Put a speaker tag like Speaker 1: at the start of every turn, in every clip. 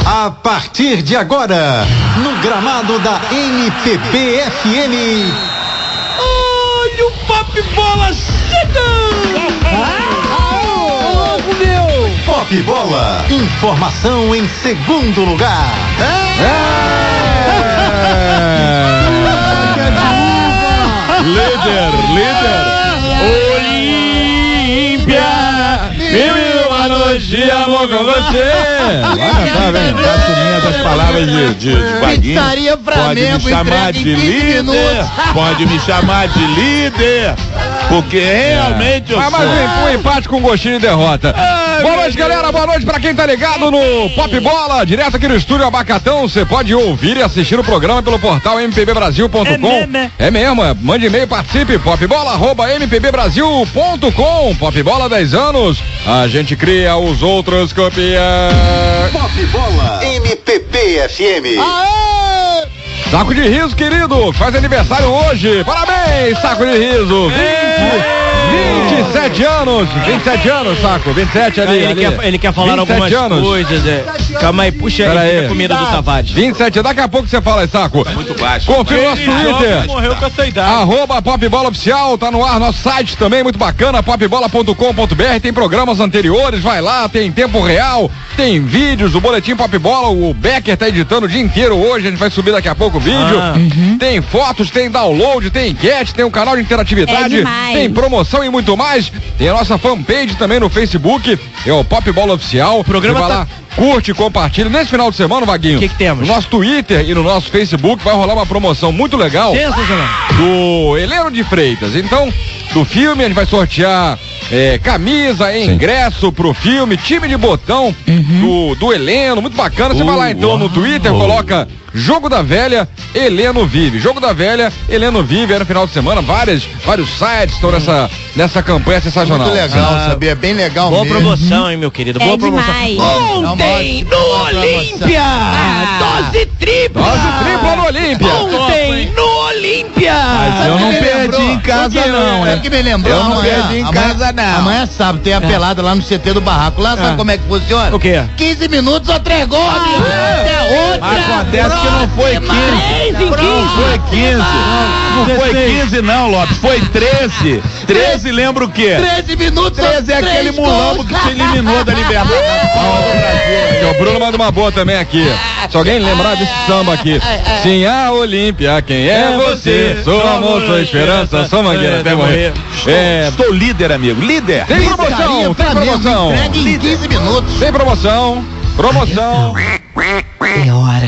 Speaker 1: A partir de agora, no gramado da MPB FM.
Speaker 2: Olha o Pop Bola chegando! Meu!
Speaker 1: Pop Bola, informação em segundo lugar.
Speaker 3: Líder, Olímpia, uma noite de amor com você. Tá vendo? Tá assumindo as palavras de Vaguinho. Pode me chamar de líder, pode me chamar de líder, porque realmente eu sou.
Speaker 4: Mas um empate com gostinho de derrota. Boa noite, galera, boa noite pra quem tá ligado no Pop Bola, direto aqui no estúdio Abacatão. Você pode ouvir e assistir o programa pelo portal mpbbrasil.com. É mesmo, mande e-mail, participe, popbola@mpbbrasil.com. Pop Bola 10 anos, a gente cria, os outros copiam.
Speaker 1: Pop Bola, MPB FM.
Speaker 4: Aê! Saco de Riso, querido, faz aniversário hoje. Parabéns, Saco de Riso. 27 anos, Saco. 27 ali.
Speaker 2: Ele quer falar algumas coisas. Calma aí, puxa aí a comida do Tavares.
Speaker 4: 27, daqui a pouco você fala aí, Saco.
Speaker 3: Tá muito baixo.
Speaker 4: Confira o nosso Twitter.
Speaker 2: Morreu com essa idade.
Speaker 4: @PopBola Oficial, tá no ar, nosso site também, muito bacana, popbola.com.br, tem programas anteriores, vai lá, tem tempo real, tem vídeos, o Boletim Pop Bola, o Becker tá editando o dia inteiro hoje, a gente vai subir daqui a pouco o vídeo, tem fotos, tem download, tem enquete, tem um canal de interatividade, tem promoção e muito mais, tem a nossa fanpage também no Facebook, é o Pop Bola Oficial, o programa vai lá, curte, compartilha. Nesse final de semana, Vaguinho,
Speaker 2: o que temos?
Speaker 4: No nosso Twitter e no nosso Facebook vai rolar uma promoção muito legal do Heleno de Freitas. Então, do filme a gente vai sortear camisa, ingresso pro filme, time de botão do Heleno, muito bacana. Você vai lá então no Twitter, coloca Jogo da Velha, Heleno Vive. Jogo da Velha, Heleno Vive, no final de semana, vários sites estão nessa campanha sensacional.
Speaker 5: Muito legal, sabia? Bem legal
Speaker 2: boa
Speaker 5: mesmo.
Speaker 2: Promoção, hein, meu querido? Boa promoção. Ontem no Olímpia! Dose tripla!
Speaker 4: Dose tripla no Olímpia!
Speaker 2: Ontem no Olímpia!
Speaker 5: Mas eu não perdi em casa, não. É que me lembrou. Eu não perdi em casa, não. Amanhã é sábado, tem a pelada lá no CT do Barraco. Lá, sabe como é que funciona?
Speaker 2: O quê?
Speaker 5: 15 minutos ou 3 gols.
Speaker 3: Acontece que não foi 15. Não foi 15. Não foi 15 não, Lopes. Foi 13. 13 lembra o quê?
Speaker 5: 13 minutos.
Speaker 3: 13 é aquele mulambo que te eliminou da Libertadores.
Speaker 4: O Bruno manda uma boa também aqui. Se alguém lembrar desse samba aqui. Sim, a Olímpia, quem é você? Sou amor, sou esperança, sou mangueira até morrer.
Speaker 3: Estou líder, amigo. Líder.
Speaker 4: Tem promoção, tem promoção.
Speaker 5: Entregue em 15 minutos.
Speaker 4: Tem promoção. Promoção.
Speaker 6: É hora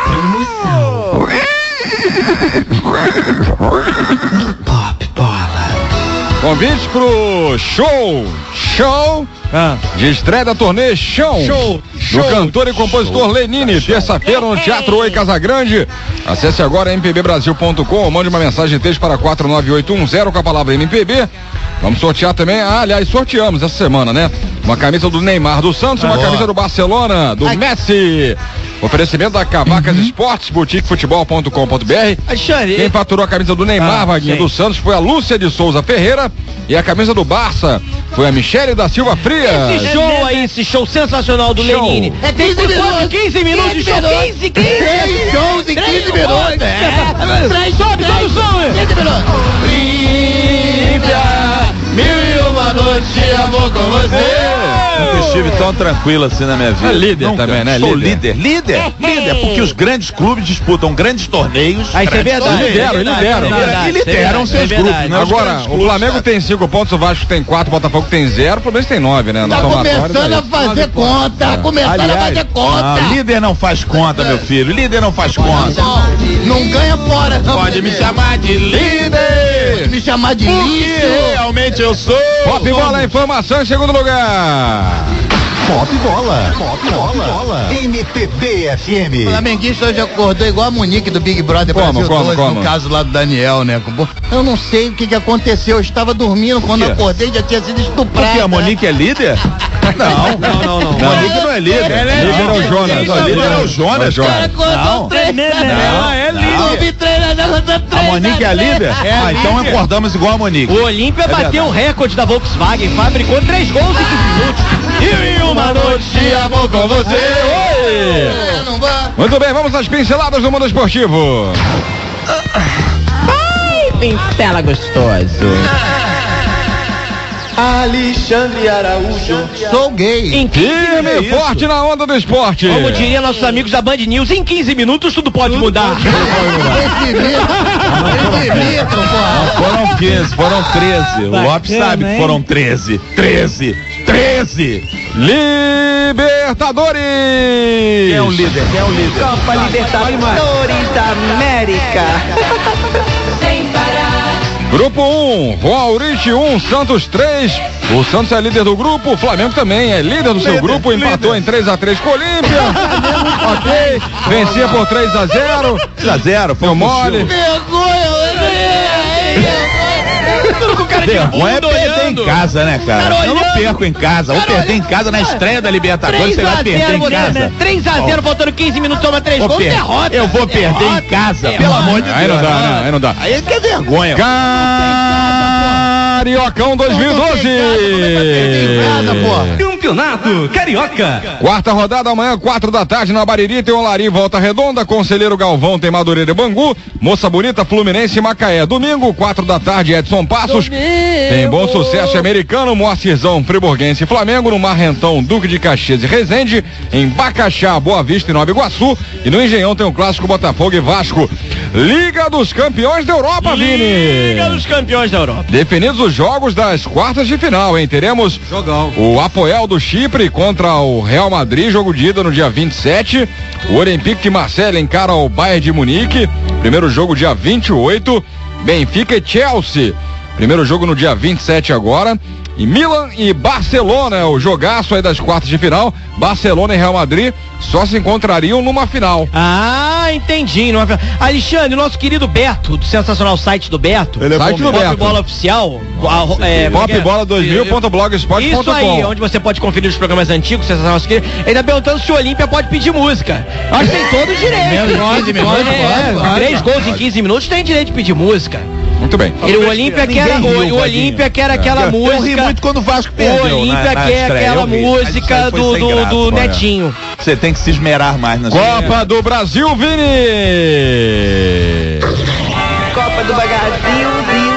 Speaker 6: de promoção. No Pop Bola.
Speaker 4: Convite pro show de estreia da turnê Show do cantor e compositor Lenine, terça-feira no Teatro Oi Casagrande. Acesse agora mpbbrasil.com ou mande uma mensagem de texto para 49810 com a palavra MPB. Vamos sortear também, aliás, sorteamos essa semana, né? Uma camisa do Neymar do Santos, uma camisa do Barcelona, do Messi. Oferecimento da Cavacas Esportes, boutiquefutebol.com.br. Quem faturou a camisa do Neymar, Vaguinho, do Santos, foi a Lúcia de Souza Ferreira. E a camisa do Barça foi a Michele da Silva Frias.
Speaker 2: Esse show aí, esse show sensacional do Lenine.
Speaker 5: É 15 minutos.
Speaker 2: 15 minutos de show. 15.
Speaker 5: 3 shows em 15 minutos.
Speaker 2: 3 shows, todo som,
Speaker 5: 15 minutos.
Speaker 3: Mil e uma noite de amor com você. Nunca estive tão tranquilo assim na minha vida.
Speaker 4: É líder também, né?
Speaker 3: Sou líder, porque os grandes clubes disputam grandes torneios.
Speaker 2: Isso é verdade.
Speaker 4: E
Speaker 3: lideram seus grupos, né?
Speaker 4: Agora, o Flamengo tem 5 pontos, o Vasco tem 4, o Botafogo tem 0, o Palmeiras tem 9, né?
Speaker 5: Tá começando a fazer conta,
Speaker 3: Líder não faz conta, meu filho. Líder não faz conta.
Speaker 5: Não ganha fora.
Speaker 3: Pode me chamar de líder.
Speaker 5: Pode me chamar de lixo.
Speaker 3: Realmente eu sou.
Speaker 4: Pop Bola, informação em segundo lugar.
Speaker 1: Pop Bola. MPB FM.
Speaker 5: O flamenguista hoje acordou igual a Monique do Big Brother Brasil 12, no caso lá do Daniel, né? Eu não sei o que aconteceu, eu estava dormindo, quando eu acordei já tinha sido estuprada.
Speaker 3: Porque a Monique é líder? Não. Monique não é líder.
Speaker 4: Líder é o Jonas.
Speaker 3: Líder é o Jonas.
Speaker 2: É líder.
Speaker 3: A Monique é líder? Então acordamos igual a Monique.
Speaker 2: O Olímpia bateu o recorde da Volkswagen, fabricou 3 gols em 15 minutos.
Speaker 3: E uma noite de amor com você.
Speaker 4: Muito bem, vamos às pinceladas do mundo esportivo.
Speaker 2: Ai, pincela gostoso.
Speaker 6: Alexandre Araújo.
Speaker 5: Sou gay.
Speaker 2: Em 15 minutos.
Speaker 4: Forte na onda do esporte.
Speaker 2: Como diria nossos amigos da Band News, em 15 minutos tudo pode mudar.
Speaker 3: Foram 15, foram 13. O Lopes sabe que foram 13. 13.
Speaker 4: Libertadores.
Speaker 3: Quem é o líder?
Speaker 2: Copa Libertadores da América. Sem parar.
Speaker 4: Grupo 1, Valrich 1, Santos 3. O Santos é líder do grupo, o Flamengo também é líder do seu grupo, empatou em 3-3 com o Olímpia. Ok, vencia por 3-0.
Speaker 3: 3-0, foi
Speaker 4: mole.
Speaker 3: Vergonha é perder em casa, né, cara? Eu não perco em casa. Vou perder em casa na estreia da Libertadores. Você vai perder em casa.
Speaker 2: 3-0, faltando 15 minutos, toma 3 gols, derrota.
Speaker 3: Eu vou perder em casa, pelo amor de Deus.
Speaker 4: Aí não dá, né? Aí não dá.
Speaker 3: Aí que é vergonha.
Speaker 4: Cariocão 2012.
Speaker 1: Campeonato Carioca.
Speaker 4: Quarta rodada amanhã, 4 da tarde na Bariri, tem Olari, Volta Redonda, Conselheiro Galvão, tem Madureira e Bangu, Moça Bonita, Fluminense e Macaé. Domingo, 4 da tarde, Edson Passos, tem Bom Sucesso Americano, Moacirzão, Friburguense e Flamengo, no Marrentão, Duque de Caxias e Resende, em Bacaxá, Boa Vista e Nova Iguaçu, e no Engenhão tem o clássico Botafogo e Vasco. Liga dos Campeões da Europa, Vini.
Speaker 2: Liga dos Campeões da Europa.
Speaker 4: Definidos os jogos das quartas de final, hein? Teremos o Apoel do Chipre contra o Real Madrid, jogo de ida no dia 27. O Olympique de Marseille encara o Bayern de Munique, primeiro jogo dia 28. Benfica e Chelsea, primeiro jogo no dia 27 agora. E Milan e Barcelona, o jogaço aí das quartas de final. Barcelona e Real Madrid só se encontrariam numa final.
Speaker 2: Ah, entendi. Alexandre, nosso querido Beto, do sensacional site do Beto.
Speaker 4: Site do Beto.
Speaker 2: Pop Bola Oficial.
Speaker 4: Popbola2000.blogspot.com.
Speaker 2: Isso aí, onde você pode conferir os programas antigos, sensacional. Ele tá perguntando se o Olímpia pode pedir música. Acho que tem todo o direito. 3 gols em 15 minutos tem direito de pedir música.
Speaker 4: Muito bem.
Speaker 2: O Olímpia quer aquela música.
Speaker 3: Eu ri muito quando o Vasco perdeu.
Speaker 2: O Olímpia quer aquela música do Netinho.
Speaker 3: Você tem que se esmerar mais na
Speaker 4: Copa do Brasil, Vini!
Speaker 2: Copa do Brasil,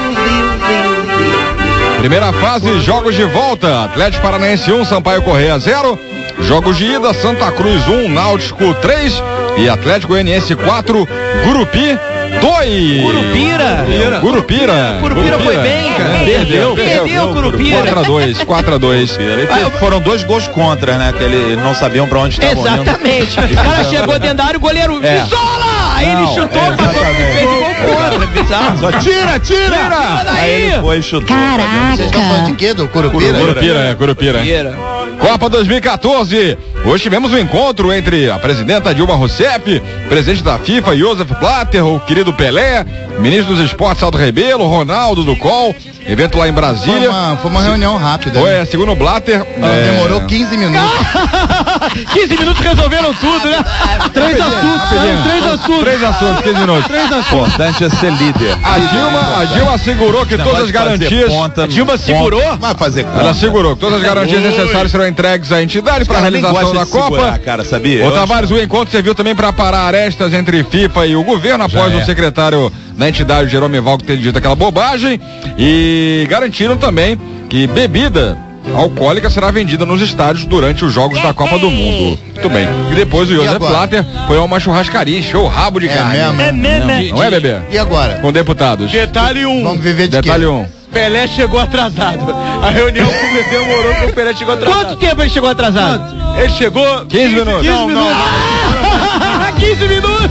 Speaker 4: Primeira fase, jogos de volta. Atlético Paranaense 1, Sampaio Correia 0. Jogos de ida, Santa Cruz 1, Náutico 3 e Atlético Goianiense 4, Gurupi 2. Curupira
Speaker 2: foi bem, cara.
Speaker 4: Perdeu
Speaker 2: o Curupira.
Speaker 4: 4-2.
Speaker 3: Foram 2 gols contra, né? Que eles não sabiam pra onde estavam.
Speaker 2: Exatamente. O cara chegou dentro da área, o goleiro isola! Aí ele chutou, fez gol contra.
Speaker 3: Só tira! Aí ele foi e chutou.
Speaker 5: Caraca. Vocês estão falando de quê? Do Curupira?
Speaker 4: Curupira. Copa 2014. Hoje tivemos um encontro entre a presidenta Dilma Rousseff, presidente da FIFA, Joseph Blatter, o querido Pelé, ministro dos Esportes, Aldo Rebelo, Ronaldo do COL, evento lá em Brasília.
Speaker 5: Foi uma reunião rápida.
Speaker 4: Foi, segundo o Blatter.
Speaker 5: Demorou 15 minutos.
Speaker 2: 15 minutos resolveram tudo, né?
Speaker 5: 3 assuntos,
Speaker 4: 3 assuntos, 15 minutos.
Speaker 3: O importante é ser líder.
Speaker 4: A Dilma assegurou que todas as garantias.
Speaker 2: A Dilma segurou?
Speaker 3: Vai fazer conta.
Speaker 4: Ela segurou que todas as garantias necessárias serão entregues à entidade para a realização da Copa.
Speaker 3: Segurar, cara, sabia?
Speaker 4: Ô Tavares, o encontro serviu também para parar arestas entre FIFA e o governo após o secretário da entidade, Jerome Valco, ter dito aquela bobagem, e garantiram também que bebida alcoólica será vendida nos estádios durante os jogos da Copa do Mundo. Muito bem. E depois o José Blatter foi a uma churrascaria, encheu o rabo de carne. Não é, bebê?
Speaker 5: E agora?
Speaker 4: Com deputados.
Speaker 2: Detalhe 1.
Speaker 5: Vamos viver de
Speaker 4: Detalhe 1.
Speaker 2: Pelé chegou atrasado. A reunião demorou porque o Pelé chegou atrasado. Quanto tempo ele chegou atrasado? Ele chegou
Speaker 4: 15 minutos.
Speaker 2: 15 minutos. 15 minutos.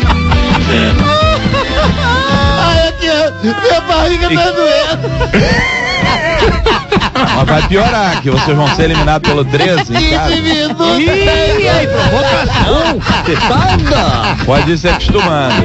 Speaker 5: Ai, aqui, minha barriga tá doendo.
Speaker 3: Mas vai piorar, que vocês vão ser eliminados pelo 13 em casa.
Speaker 5: 15 minutos.
Speaker 2: Ih, aí, provocação.
Speaker 3: Pode ir se acostumando.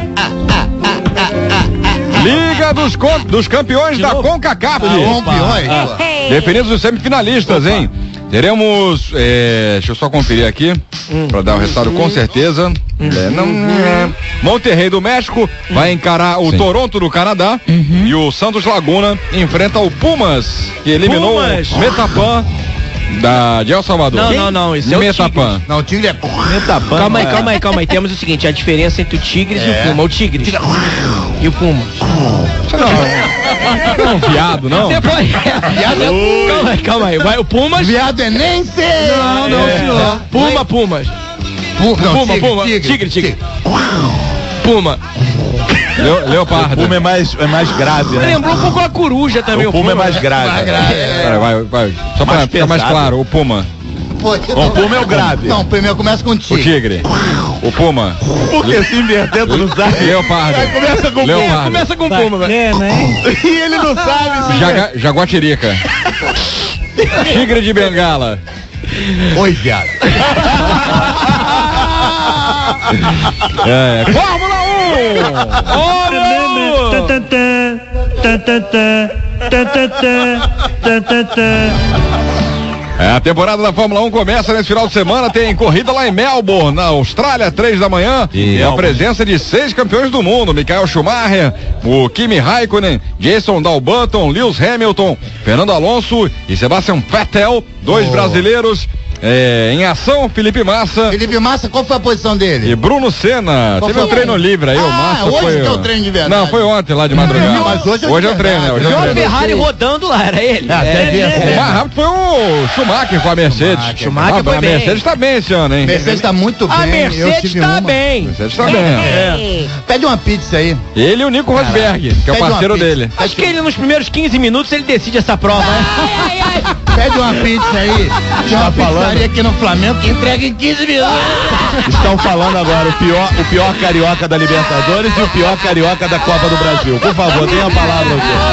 Speaker 4: Liga dos Campeões da CONCACAF. Definidos os semifinalistas, hein? Teremos, deixa eu só conferir aqui, para dar o resultado com certeza. Monterrey do México vai encarar o Toronto do Canadá e o Santos Laguna enfrenta o Pumas, que eliminou o Metapan De El Salvador.
Speaker 2: Não, esse é o
Speaker 4: Metapan.
Speaker 5: Não, o Tigre é...
Speaker 2: Metapan. Calma aí. Temos o seguinte, a diferença entre o Tigres e o Puma. O Tigres e o Puma.
Speaker 4: Não é um viado, não?
Speaker 2: Calma aí. Vai o Pumas.
Speaker 5: Viado é nem ser.
Speaker 2: Não, senhor. Pumas. Puma. Tigre. Puma.
Speaker 4: Leopardo.
Speaker 3: O Puma é mais grave, né?
Speaker 2: Lembrou um pouco a coruja também.
Speaker 3: O Puma é mais grave.
Speaker 4: Vai. Só pra ficar mais claro, o Puma.
Speaker 3: O Puma é o grave.
Speaker 5: Não, primeiro começa com o Tigre.
Speaker 4: O Tigre. O Puma.
Speaker 3: Porque se invertendo não sabe.
Speaker 4: Leopardo.
Speaker 3: Começa com o Puma.
Speaker 2: Começa com o Puma, velho.
Speaker 3: E ele não sabe.
Speaker 4: Jaguatirica. Tigre de Bengala.
Speaker 5: Oi, viado.
Speaker 4: Fórmula 1! A temporada da Fórmula 1 começa nesse final de semana, tem corrida lá em Melbourne, na Austrália, 3 da manhã, e a presença de 6 campeões do mundo, Michael Schumacher, o Kimi Raikkonen, Jason Dalbutton, Lewis Hamilton, Fernando Alonso e Sebastian Vettel, 2 brasileiros. Em ação, Felipe Massa.
Speaker 5: Qual foi a posição dele?
Speaker 4: E Bruno Senna. Teve um treino livre aí, o Massa
Speaker 5: hoje
Speaker 4: foi...
Speaker 5: que é o treino de verdade.
Speaker 4: Não, foi ontem lá de madrugada.
Speaker 5: Mas hoje
Speaker 4: é o treino, né?
Speaker 2: Hoje é o Ferrari rodando lá, era ele.
Speaker 4: O mais rápido foi o Schumacher com a Mercedes.
Speaker 2: Schumacher foi bem.
Speaker 4: A Mercedes tá bem esse ano, hein?
Speaker 5: A Mercedes tá muito bem.
Speaker 2: A Mercedes tá bem.
Speaker 4: Mercedes tá bem.
Speaker 5: Pede uma pizza aí.
Speaker 4: Ele e o Nico Rosberg, que é o parceiro dele.
Speaker 2: Acho que ele nos primeiros 15 minutos ele decide essa prova.
Speaker 5: Pede uma pizza aí. Tem uma pizzaria aqui no Flamengo que entrega em 15 minutos.
Speaker 3: Estão falando agora o pior carioca da Libertadores e o pior carioca da Copa do Brasil. Por favor, tenha a palavra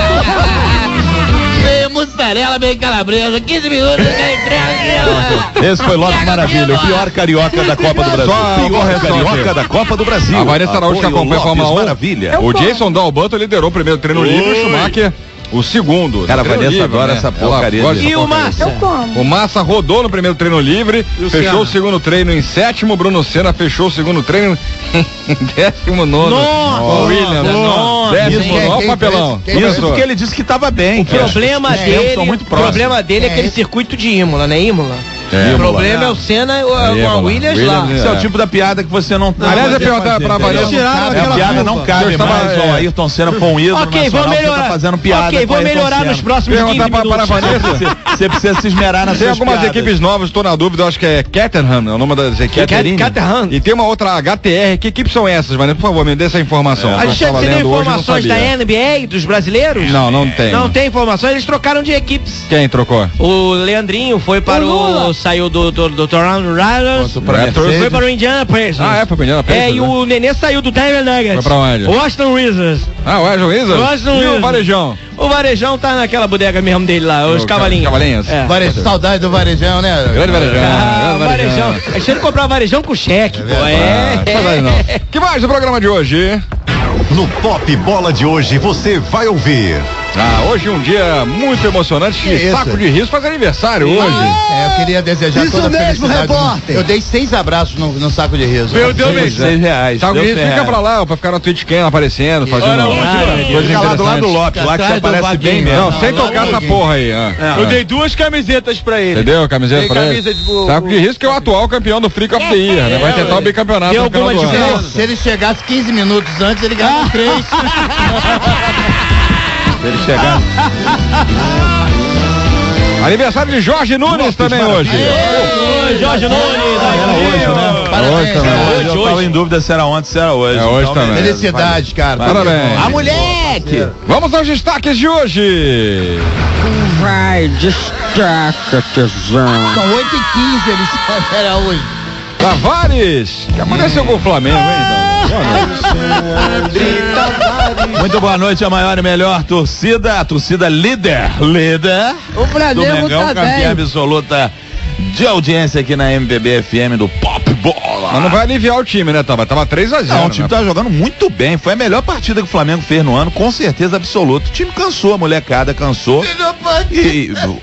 Speaker 3: aqui.
Speaker 5: Meio mussarela, meio calabresa, 15 minutos, entrega.
Speaker 3: Esse foi Lopes Maravilha, o pior carioca da Copa do Brasil. O pior carioca da Copa do Brasil.
Speaker 4: A Vanessa Araújo que acompanha a Fórmula 1.
Speaker 3: Maravilha.
Speaker 4: O Jason Dalbutton liderou o primeiro treino livre, o Schumacher o segundo.
Speaker 3: Cara, a Vanessa adora essa porcaria.
Speaker 2: E o Massa?
Speaker 4: O Massa rodou no primeiro treino livre, fechou o segundo treino em 7º, Bruno Senna fechou o segundo treino em 19º.
Speaker 2: Nossa!
Speaker 4: Williams, 19º, olha o papelão.
Speaker 3: Isso porque ele disse que estava bem.
Speaker 2: O problema dele é aquele circuito de Imola, né? Imola. O problema é o Senna e o Williams lá.
Speaker 3: Esse é o tipo da piada que você não tá.
Speaker 4: Aliás, eu perguntar pra Vanessa.
Speaker 3: A piada não cabe mais. O Ayrton Senna foi um ídolo nacional. Você tá fazendo piada.
Speaker 2: Ok, vou melhorar nos próximos 15 minutos.
Speaker 3: Para a Vanessa, você precisa se esmerar nas suas
Speaker 4: piadas. Tem algumas equipes novas, estou na dúvida, eu acho que é Caterham, é o nome das equipes.
Speaker 2: Caterham.
Speaker 4: E tem uma outra HTR. Que equipes são essas, Vanessa? Por favor, me dê essa informação.
Speaker 2: A gente tem informações da NBA, dos brasileiros?
Speaker 4: Não tem.
Speaker 2: Não tem informações, eles trocaram de equipes.
Speaker 4: Quem trocou?
Speaker 2: O Leandrinho foi para saiu do Toronto Raptors, foi para o Indiana Pacers.
Speaker 4: Foi para o Indiana Pacers.
Speaker 2: E o Nenê saiu do Denver Nuggets.
Speaker 4: Foi para onde?
Speaker 2: Washington Wizards.
Speaker 4: O Washington Wizards? E o Varejão?
Speaker 2: O Varejão tá naquela bodega mesmo dele lá, os cavalinhos.
Speaker 4: Cavalinhos?
Speaker 5: Saudade do Varejão, né?
Speaker 4: Grande Varejão.
Speaker 2: Varejão. A gente tem que comprar Varejão com cheque, pô.
Speaker 4: Que mais do programa de hoje?
Speaker 1: No Pop Bola de hoje você vai ouvir.
Speaker 4: Hoje um dia muito emocionante. Saco de Riso faz aniversário hoje.
Speaker 5: Eu queria desejar toda a felicidade.
Speaker 1: Repórter.
Speaker 5: Eu dei 6 abraços no Saco de Riso.
Speaker 3: Meu Deus, R$6.
Speaker 4: Saco de Riso fica pra lá, pra ficar na Twitch Cam aparecendo, fazendo coisas
Speaker 3: fica lá do lado do Lopes, lá que você aparece bem mesmo.
Speaker 4: Não, sem tocar essa porra aí.
Speaker 2: Eu dei 2 camisetas pra ele.
Speaker 4: Entendeu? Camiseta pra ele. Saco de Riso que é o atual campeão do Freak of the Year, né? Vai tentar o bicampeonato no final do ano.
Speaker 5: Se ele chegasse 15 minutos antes, ele ganhava 3.
Speaker 3: Se ele chegar.
Speaker 4: Aniversário de Jorge Nunes também hoje.
Speaker 2: Jorge Nunes.
Speaker 3: Era hoje, né?
Speaker 5: Parabéns.
Speaker 3: Hoje. Eu tava em dúvida se era ontem, se era hoje.
Speaker 4: É hoje também.
Speaker 5: Felicidades, cara.
Speaker 4: Parabéns.
Speaker 5: A moleque!
Speaker 4: Vamos aos destaques de hoje.
Speaker 7: Vai, destaca, tesão.
Speaker 5: São 8h15, eles era hoje.
Speaker 4: Tavares, que amanheceu com o Flamengo, hein?
Speaker 3: Muito boa noite, a maior e melhor torcida, a torcida líder
Speaker 7: O Flamengo
Speaker 3: do Mengão,
Speaker 7: tá
Speaker 3: campeã
Speaker 7: bem.
Speaker 3: absoluta de audiência aqui na MPB FM do Pop Bola.
Speaker 4: Mas não vai aliviar o time, né, Tava 3-0.
Speaker 3: Não, o time tá jogando muito bem. Foi a melhor partida que o Flamengo fez no ano, com certeza absoluta. O time cansou, a molecada cansou.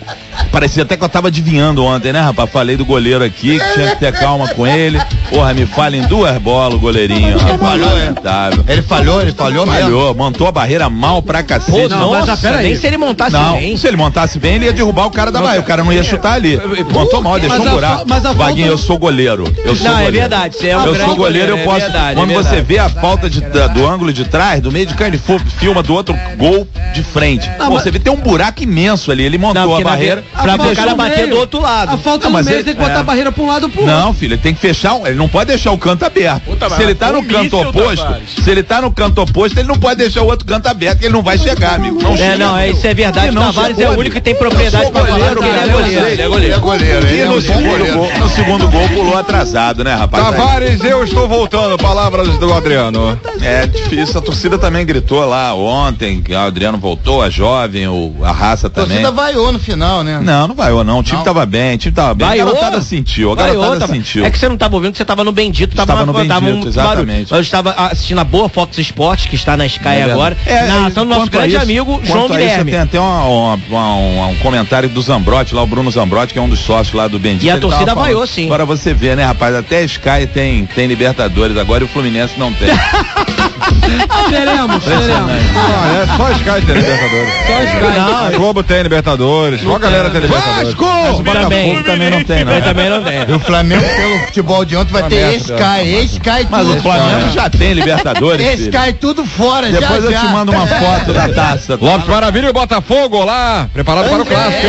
Speaker 3: parecia até que eu tava adivinhando ontem, né, rapaz? Falei do goleiro aqui, que tinha que ter calma com ele. Porra, me falha em 2 bolas o goleirinho, rapaz.
Speaker 5: Ele falhou mesmo.
Speaker 3: Montou a barreira mal pra cacete.
Speaker 2: Nossa, nem se ele montasse bem.
Speaker 3: Se ele montasse bem, ele ia derrubar o cara da barreira. O cara não ia chutar ali. Montou mal, deixou um buraco. Vaguinho, eu sou goleiro.
Speaker 2: É verdade.
Speaker 3: Eu sou goleiro, eu posso. Quando você vê a falta do ângulo de trás, do meio de campo, ele filma do outro gol de frente. Você vê, tem um buraco imenso ali. Ele montou a barreira
Speaker 2: pra o cara bater do outro lado.
Speaker 8: A falta no meio, tem que botar a barreira pra um lado ou pro outro.
Speaker 3: Não, filho, ele tem que fechar. Ele não pode deixar o canto aberto. Se ele tá no canto oposto, ele não pode deixar o outro canto aberto, que ele não vai chegar, amigo.
Speaker 2: Isso é verdade. O Tavares é o único que tem propriedade pra falar que ele é goleiro.
Speaker 3: E no segundo gol pulou atrasado, né, rapaz?
Speaker 4: Tavares, eu estou voltando. Palavras do Adriano.
Speaker 3: É difícil. A torcida também gritou lá ontem que o Adriano voltou, a jovem, a raça também.
Speaker 5: A torcida vaiou no final, né?
Speaker 3: Não vaiou não. O time tava bem, A garotada sentiu. Sentiu.
Speaker 2: É que você não tava ouvindo, que você tava no Bendito.
Speaker 3: Tava no Bendito, exatamente.
Speaker 2: Eu estava assistindo a boa Fox Sports, que está na Sky agora, narração do nosso grande amigo João Guilherme.
Speaker 3: Tem até um comentário do Zambrotti, lá o Bruno Zambrotti, que é um dos sócios lá do Bendito.
Speaker 2: E a torcida vaiou, sim.
Speaker 3: Agora você vê, né, rapaz, até a Sky tem Libertadores agora e o Fluminense não tem.
Speaker 8: Teremos.
Speaker 4: É só a Sky tem Libertadores.
Speaker 8: Só a Sky.
Speaker 4: Não, a Globo tem Libertadores. Só a galera tem Libertadores.
Speaker 3: Mas o Botafogo também não tem, não.
Speaker 2: Também não tem.
Speaker 5: E o Flamengo, pelo futebol de ontem, vai ter Sky.
Speaker 3: Mas o Flamengo já tem Libertadores.
Speaker 5: Sky tudo fora.
Speaker 3: Depois eu te mando uma foto da taça.
Speaker 4: Lopes Maravilha e o Botafogo lá, preparado para o clássico.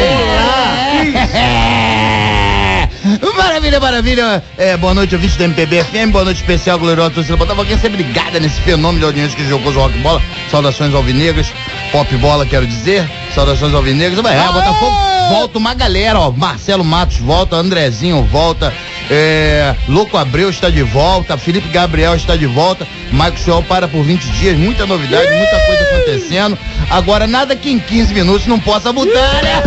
Speaker 5: Maravilha. Boa noite, ouvintes da MPB FM. Boa noite especial, gloriosa torcida Botafogo. Sempre ligada nesse fenômeno de audiência que jogou o Rock Bola. Saudações alvinegras. Pop Bola, quero dizer. Saudações alvinegras. Botafogo volta uma galera, ó. Marcelo Matos volta, Andrezinho volta. Louco Abreu está de volta. Felipe Gabriel está de volta. Marcos Show para por 20 dias. Muita novidade, muita coisa acontecendo. Agora, nada que em 15 minutos não possa mudar, né?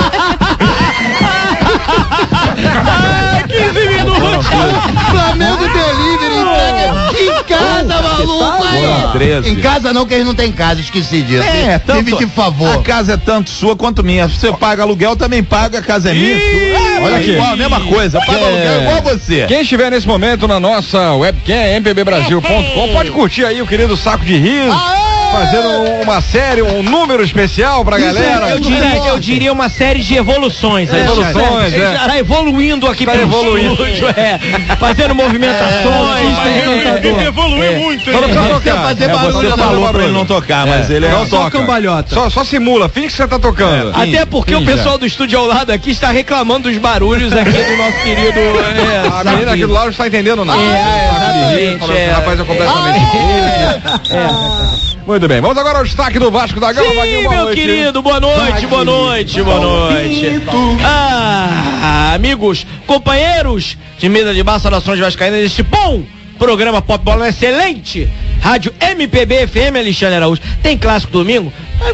Speaker 2: 15 minutos!
Speaker 5: Flamengo Delivery entrega em casa, maluco! Em casa não, que eles não tem casa, esqueci disso. Tive de favor.
Speaker 3: A casa é tanto sua quanto minha. Você paga aluguel, também paga, a casa é minha.
Speaker 4: Olha aqui.
Speaker 3: Igual, a mesma coisa, paga aluguel igual você.
Speaker 4: Quem estiver nesse momento na nossa webcam, mpbbrasil.com, pode curtir aí o querido Saco de Riso. Fazendo uma série, um número especial pra galera.
Speaker 2: Eu diria uma série de evoluções.
Speaker 4: Evoluções,
Speaker 2: Tá evoluindo aqui pelo estúdio, fazendo movimentações.
Speaker 4: Ele evoluiu muito.
Speaker 3: Só não precisa tocar. Você falou pra ele não tocar, mas ele
Speaker 4: não toca.
Speaker 8: Cambalhota.
Speaker 4: Só simula, finge que você tá tocando.
Speaker 2: Até porque o pessoal do estúdio ao lado aqui está reclamando dos barulhos aqui do nosso querido.
Speaker 4: A menina aqui do lado não está entendendo nada.
Speaker 2: Exatamente.
Speaker 4: Rapaz, é completamente. Muito bem, vamos agora ao destaque do Vasco da Gama.
Speaker 2: Sim, meu querido, boa noite. Amigos, companheiros de mesa de bar, saudações vascaínas deste bom programa Pop Bola, excelente rádio MPB FM, Alexandre Araújo. Tem clássico domingo?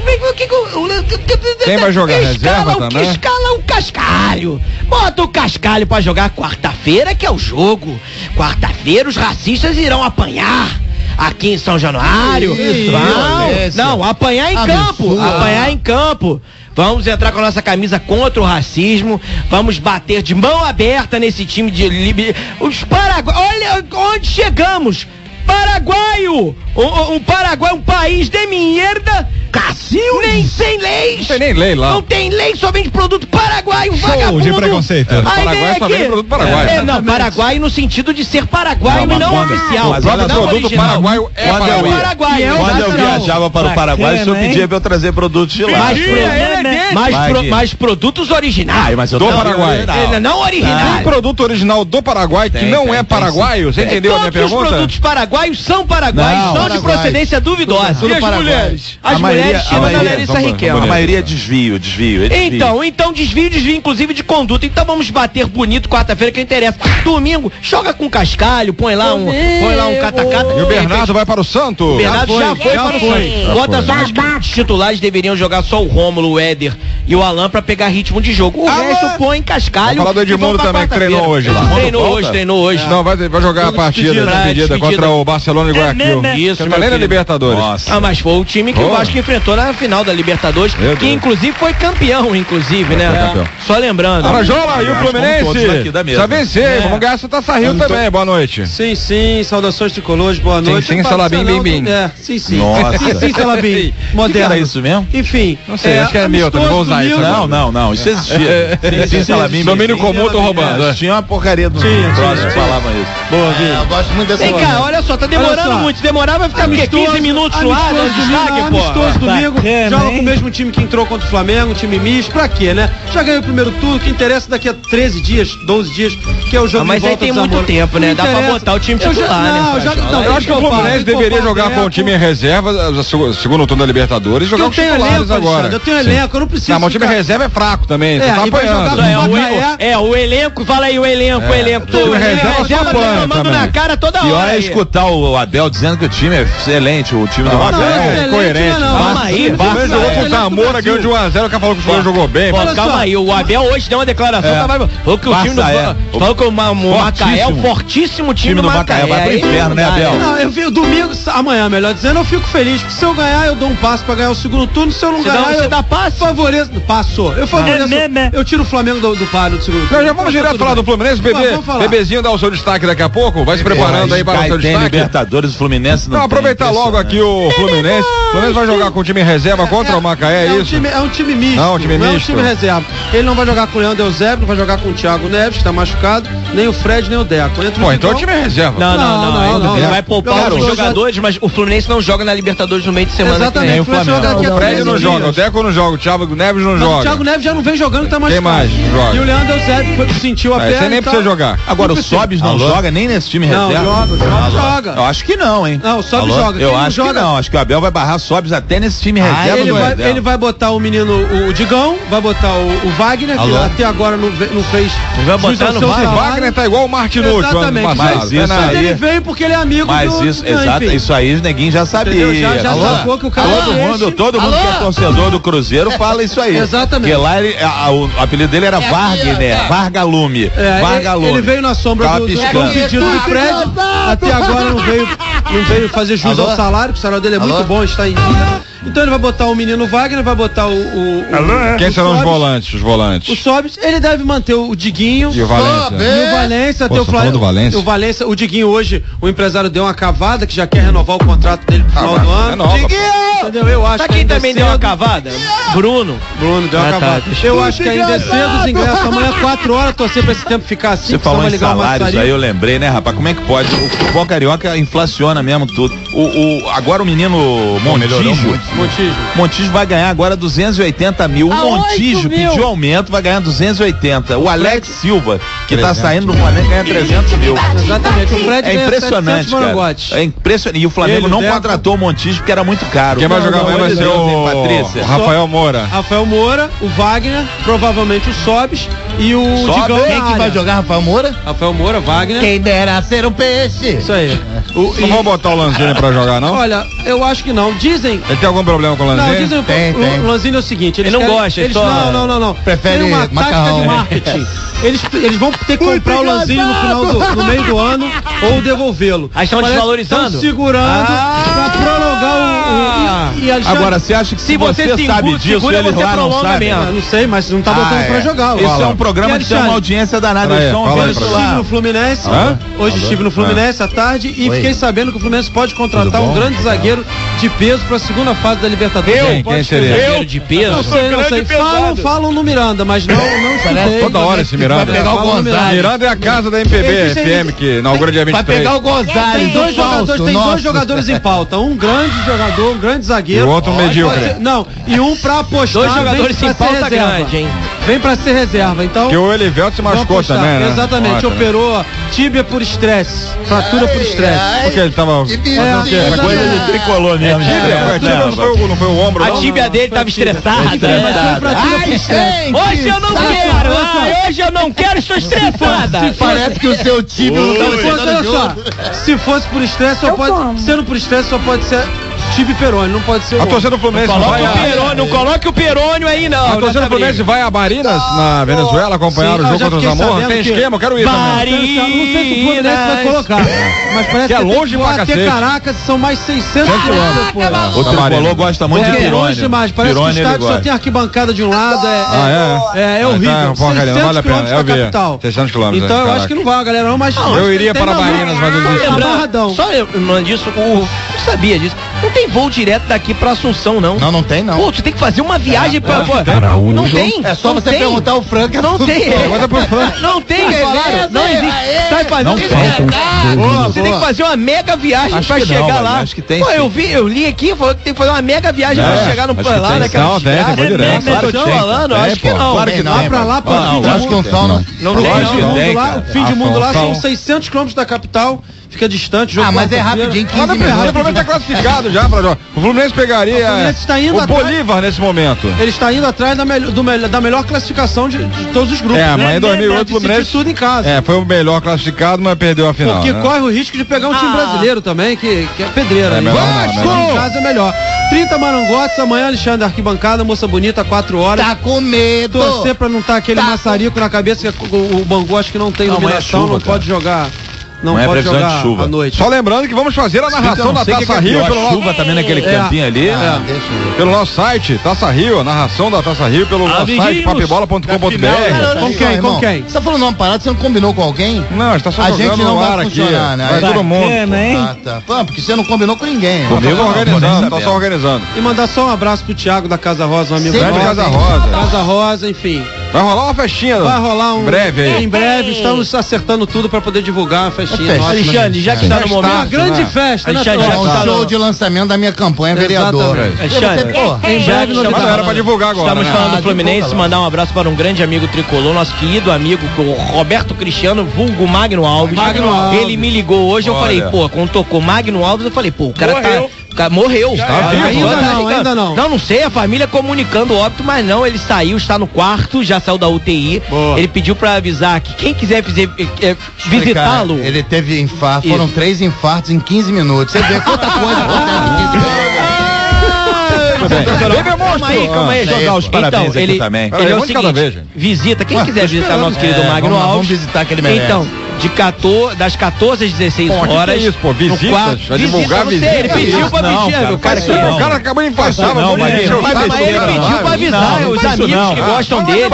Speaker 4: Quem vai jogar reserva também?
Speaker 2: Escala o Cascalho. Bota o Cascalho pra jogar quarta-feira, que é o jogo. Quarta-feira os racistas irão apanhar aqui em São Januário. Não, apanhar em campo. Vamos entrar com a nossa camisa contra o racismo. Vamos bater de mão aberta nesse time de os paraguaios. Olha onde chegamos. Paraguaio, um país de merda, Cacil, nem sem leis.
Speaker 4: Não tem nem lei lá.
Speaker 2: Não tem lei, só vende produto paraguaio,
Speaker 4: vagabundo. De preconceito. Paraguai só vende produto paraguaio.
Speaker 2: Não, paraguaio no sentido de ser paraguaio e não oficial.
Speaker 4: Mas o produto paraguaio é
Speaker 2: paraguaio.
Speaker 3: Quando eu viajava para o Paraguai, o senhor pedia pra eu trazer produtos de lá.
Speaker 2: Mas produtos originais.
Speaker 3: Do Paraguai.
Speaker 2: Não originais.
Speaker 4: Tem produto original do Paraguai que não é paraguaio? Você entendeu a minha pergunta?
Speaker 2: Todos os produtos paraguaios são paraguaios, são de procedência duvidosa.
Speaker 8: E as mulheres?
Speaker 2: As mulheres chegam na Larissa Riquelme.
Speaker 3: A maioria é desvio.
Speaker 2: Então desvio inclusive de conduta. Então vamos bater bonito quarta-feira, que interessa. Domingo, joga com cascalho, põe lá um cata-cata.
Speaker 4: E o Bernardo vai para o Santos?
Speaker 2: O Bernardo já foi para o Santos. Bota só os titulares, deveriam jogar só o Rômulo, o Éder e o Alan pra pegar ritmo de jogo. O resto põe cascalho.
Speaker 4: Vamos falar do Edmundo também, que treinou hoje lá.
Speaker 2: Treinou hoje.
Speaker 4: Não, vai jogar a partida despedida contra o Barcelona e Guayaquil.
Speaker 2: Isso,
Speaker 4: não vai nem na Libertadores.
Speaker 2: Nossa. Mas foi o time que o Vasco enfrentou. enfrentou na final da Libertadores, que inclusive foi campeão, inclusive, né? Só lembrando.
Speaker 4: Arajola e o Fluminense precisa vencer, vamos ganhar essa Taça Rio também, boa noite.
Speaker 8: Sim, saudações tricolores, boa noite.
Speaker 4: Sim, Salabim, bem.
Speaker 8: Sim.
Speaker 5: Nossa.
Speaker 8: Sim, Salabim. Moderno.
Speaker 5: Era isso mesmo?
Speaker 8: Enfim.
Speaker 4: Não sei, acho que é Milton, não vou usar isso.
Speaker 5: Não, isso existia. Sim, Salabim.
Speaker 4: Domínio comum, tô roubando.
Speaker 5: Tinha uma porcaria do próximo que falava isso.
Speaker 8: Boa, Vini.
Speaker 5: Eu gosto muito dessa
Speaker 2: Vem cá, olha só, tá demorando muito. Se demorar, vai ficar 15 minutos no ar,
Speaker 8: amistoso domingo, joga com o mesmo time que entrou contra o Flamengo, um time misto, pra quê, né? Já ganhou o primeiro turno, que interessa daqui a 13 dias, 12 dias, que é o jogo de volta.
Speaker 2: Mas aí tem muito tempo, né? Dá pra botar o time titular, né?
Speaker 4: Eu acho que o Fluminense deveria jogar com o time em reserva, segundo turno da Libertadores, jogar os titulares agora.
Speaker 8: Eu tenho elenco, eu não preciso.
Speaker 4: Mas o time em reserva é fraco também, você tá apanhando.
Speaker 2: O elenco, fala aí o elenco.
Speaker 4: O time reserva só apanha
Speaker 2: tomando na cara toda hora.
Speaker 5: Pior é escutar o Abel dizendo que o time é excelente, o time do Abel
Speaker 4: é coerente.
Speaker 2: Calma aí,
Speaker 4: o Fluminense jogou com o Zamora, ganhou de 1-0, o cara falou que o Fluminense jogou bem.
Speaker 2: Calma aí, o Abel hoje deu uma declaração, falou que o time do falou que o Macaé é o fortíssimo time do Macaé.
Speaker 5: Vai pro inferno, né, Abel?
Speaker 8: Não, eu vi o domingo, amanhã, melhor dizendo, eu fico feliz, porque se eu ganhar, eu dou um passo pra ganhar o segundo turno, se eu não ganhar,
Speaker 2: você dá passo?
Speaker 8: Favoreço, passou. Eu favoreço, eu tiro o Flamengo do páreo do segundo turno.
Speaker 4: Já vamos direto falar do Fluminense, Bebezinho dá o seu destaque daqui a pouco, vai se preparando aí para o seu destaque.
Speaker 5: Libertadores, o Fluminense não.
Speaker 4: Não, aproveitar logo aqui o Fluminense. O Fluminense vai jogar com o time em reserva contra o Macaé, é isso?
Speaker 8: É um time misto.
Speaker 4: Não, um time misto.
Speaker 8: Não é um time reserva. Ele não vai jogar com o Leandro Eusébio, não vai jogar com o Thiago Neves, que tá machucado, nem o Fred, nem o Deco.
Speaker 4: Pô, então o time é reserva.
Speaker 2: Não. Ele vai poupar os jogadores, mas o Fluminense não joga na Libertadores no meio de semana.
Speaker 8: Exatamente.
Speaker 2: O
Speaker 4: Fred não joga, o Deco não joga, o Thiago Neves não joga.
Speaker 8: O Thiago Neves já não vem jogando, tá machucado.
Speaker 4: Quem mais joga?
Speaker 8: E o Leandro Eusébio sentiu a perna.
Speaker 4: Você nem precisa jogar.
Speaker 5: Agora o Sobis não joga nem nesse time reserva?
Speaker 8: Não, joga.
Speaker 5: Eu acho que não, hein?
Speaker 8: Não, o Sobis joga.
Speaker 5: Eu acho que não. Acho que o Abel vai barrar Sobis até nesse time reserva.
Speaker 8: Ele vai botar o menino, o Digão, vai botar o Wagner, que até agora não fez.
Speaker 2: Vai botar no
Speaker 4: Wagner tá igual o Martinucci.
Speaker 8: Exatamente.
Speaker 5: Mas isso aí,
Speaker 8: ele veio porque ele é amigo do...
Speaker 5: Isso aí o neguinho já sabia.
Speaker 8: Já sacou que o cara
Speaker 5: todo mundo que é torcedor do Cruzeiro fala isso aí.
Speaker 8: Exatamente.
Speaker 5: Porque lá o apelido dele era Wagner, Vargalume. Ele veio na sombra do pedido do Fred, até agora não veio fazer jus ao salário, que o salário dele é muito bom, está em dia. Então ele vai botar o menino Wagner, vai botar
Speaker 4: Quem serão os volantes?
Speaker 8: O Sobis, ele deve manter o Diguinho
Speaker 4: e o
Speaker 8: Valência, até o Flamengo. O Valência, o Diguinho hoje, o empresário deu uma cavada que já quer renovar o contrato dele pro final do ano. Entendeu? Eu acho
Speaker 2: que quem também deu uma cavada? Bruno
Speaker 8: deu uma cavada. Eu acho que ainda é cedo os ingressos amanhã 4 horas, torcer pra esse tempo ficar assim.
Speaker 5: Você falou em salários, aí eu lembrei, né, rapaz? Como é que pode? O futebol carioca inflaciona mesmo tudo. Agora o menino Montijo vai ganhar agora 280 mil. O Montijo pediu aumento, vai ganhar 280. O Alex Silva, que tá saindo do Flamengo, ganha 300 mil.
Speaker 8: Exatamente. O Fred
Speaker 5: é impressionante, cara. É impressionante. E o Flamengo não contratou o Montijo porque era muito caro.
Speaker 4: Quem vai jogar amanhã vai ser o Rafael Moura.
Speaker 8: O Wagner, provavelmente o Sobis e o Digão.
Speaker 5: Quem que vai jogar, Rafael Moura?
Speaker 8: Rafael Moura, Wagner.
Speaker 5: Quem dera ser um peixe.
Speaker 8: Isso aí.
Speaker 4: Não vão botar o Lanzini pra jogar, não?
Speaker 8: Olha, eu acho que não. Dizem...
Speaker 4: Ele tem algum problema com o Lanzini?
Speaker 8: Não, dizem o Lanzini é o seguinte,
Speaker 2: ele não gosta,
Speaker 8: não.
Speaker 5: Prefere
Speaker 8: tem uma tática de marketing. Eles vão ter que comprar o Lanzini no meio do ano ou devolvê-lo.
Speaker 2: Aí estão desvalorizando?
Speaker 8: Estão segurando pra prolongar o...
Speaker 5: Agora, você acha que se você sabe disso, eles lá não sabem?
Speaker 8: Não sei, mas não tá botando pra jogar.
Speaker 5: Isso é um programa que tem uma audiência danada.
Speaker 8: Hoje estive no Fluminense. Hoje estive no Fluminense à tarde e fiquei sabendo que o Fluminense pode contratar um grande zagueiro de peso pra segunda fase da Libertadores.
Speaker 4: Quem seria?
Speaker 2: Zagueiro de peso?
Speaker 8: Não sei. Falam no Miranda, mas não escutei.
Speaker 4: Toda hora esse Miranda.
Speaker 5: Vai pegar o Gonzalez.
Speaker 4: Miranda é a casa da MPB FM, que inaugura dia 23.
Speaker 5: Vai pegar o Gonzalez.
Speaker 8: Tem dois jogadores em pauta. Um grande jogador, um grande zagueiro.
Speaker 4: E o outro medíocre.
Speaker 8: Não, e um pra apostar.
Speaker 2: 2 jogadores em pauta grande, hein?
Speaker 8: Vem pra ser reserva, então...
Speaker 4: Que o Elivelto se machucou também, né?
Speaker 8: Exatamente, operou tíbia por estresse, fratura por estresse.
Speaker 4: Porque ele tava...
Speaker 5: Coisa de tricolor mesmo.
Speaker 4: Não foi o ombro,
Speaker 2: a tíbia dele tava estressada. Hoje eu não quero, estou estressada.
Speaker 5: Parece que o seu time não tá
Speaker 8: Se fosse por estresse, sendo por estresse, só pode ser Tibe Peroni, não pode ser
Speaker 4: A torcida do Fluminense
Speaker 2: Não coloque o Perônio aí, não.
Speaker 4: A torcida do Fluminense vai a Barinas, na Venezuela, acompanhar o jogo contra o Zamora. Tem esquema, eu quero ir também.
Speaker 8: Não sei se o Fluminense vai colocar, mas parece
Speaker 4: que é longe pra cacete.
Speaker 8: Até Caracas são mais 600 quilômetros.
Speaker 3: O Tricolor gosta muito de Pironi.
Speaker 8: Demais. Parece que o estádio só tem arquibancada de um lado, é horrível.
Speaker 4: 600 quilômetros
Speaker 8: da capital.
Speaker 4: 600 quilômetros.
Speaker 8: Então eu acho que não vai, galera, não, mas...
Speaker 4: Eu iria para Barinas, mas eu desisti.
Speaker 2: Só lembrando disso, eu sabia disso. Não tem voo direto daqui pra Assunção, não.
Speaker 5: Não tem, não.
Speaker 2: Pô, tu tem que fazer uma viagem pra... Não tem.
Speaker 5: É só você perguntar o Franca.
Speaker 2: Não tem. Não tem, não existe. Sai fazendo. Você tem que fazer uma mega viagem pra chegar lá.
Speaker 3: Acho que tem.
Speaker 2: Pô, eu li aqui, falou que tem que fazer uma mega viagem pra chegar no lá naquela cidade. Falando, acho que não.
Speaker 8: Claro que não. Pra lá,
Speaker 5: acho que não.
Speaker 2: Não tem.
Speaker 8: O fim de mundo lá são 600 quilômetros da capital. Fica distante, jogo.
Speaker 5: Mas é rapidinho, 15 minutos.
Speaker 4: O Fluminense tá classificado já pra jogar. O Fluminense pegaria o Bolívar nesse momento.
Speaker 8: Ele está indo atrás da melhor classificação de todos os grupos.
Speaker 4: Mas em 2008 o Fluminense
Speaker 8: tudo em casa.
Speaker 4: Foi o melhor classificado, mas perdeu a final.
Speaker 8: Porque corre o risco de pegar um time brasileiro também, que é pedreira. Em casa é melhor. 30 marangotes, amanhã Alexandre Arquibancada, moça bonita, 4 horas.
Speaker 5: Tá com medo.
Speaker 8: Torcer pra não estar aquele maçarico na cabeça, que o Bangu acho que não tem iluminação, não pode jogar. Não pode jogar de chuva à noite.
Speaker 4: Só lembrando que vamos fazer a narração da Taça Rio pelo nosso...
Speaker 3: chuva também naquele campinho ali.
Speaker 4: Pelo nosso site, Taça Rio, a narração da Taça Rio pelo nosso site, papibola.com.br.
Speaker 8: Com quem?
Speaker 5: Você tá falando uma parada, você não combinou com alguém?
Speaker 4: Não, a gente tá só
Speaker 5: jogando
Speaker 4: gente não
Speaker 5: no ar
Speaker 4: vai
Speaker 5: aqui. Né?
Speaker 4: Vai todo mundo.
Speaker 5: Tá. Porque você não combinou com ninguém.
Speaker 4: Comigo organizando, tá só organizando.
Speaker 8: E mandar só um abraço pro Thiago da Casa Rosa, um amigo
Speaker 4: da Casa Rosa.
Speaker 8: Casa Rosa, enfim.
Speaker 4: Vai rolar uma festinha.
Speaker 8: Vai rolar
Speaker 4: em breve aí.
Speaker 8: Em breve, estamos acertando tudo pra poder divulgar a festinha.
Speaker 2: Alexandre, já que está no momento.
Speaker 8: Uma grande festa, né?
Speaker 5: É um show de lançamento da minha campanha vereadora.
Speaker 2: Em breve,
Speaker 4: era pra divulgar agora.
Speaker 2: Estamos falando do Fluminense, mandar um abraço para um grande amigo tricolor, nosso querido amigo, o Roberto Cristiano, vulgo Magno Alves. Ele me ligou hoje, eu falei, quando tocou Magno Alves, eu falei, o cara morreu.
Speaker 8: Ainda não.
Speaker 2: Não sei, a família comunicando óbito, mas não, ele saiu, está no quarto, já saiu da UTI. Ele pediu pra avisar que quem quiser visitá-lo.
Speaker 5: Ele teve infarto, foram 3 infartos em 15 minutos. Você vê quanta coisa acontece em 15 minutos.
Speaker 2: Calma aí,
Speaker 3: jogar os parabéns aqui também.
Speaker 2: Ele é o seguinte, visita, quem quiser visitar nosso querido Magno Alves.
Speaker 5: Vamos visitar que ele merece.
Speaker 2: Então, das 14 às 16 horas.
Speaker 4: Que é isso, visitas? Vai divulgar visitas?
Speaker 2: Ele pediu pra pedir.
Speaker 4: O cara acabou de infartar.
Speaker 2: Ele pediu pra avisar os amigos que gostam dele.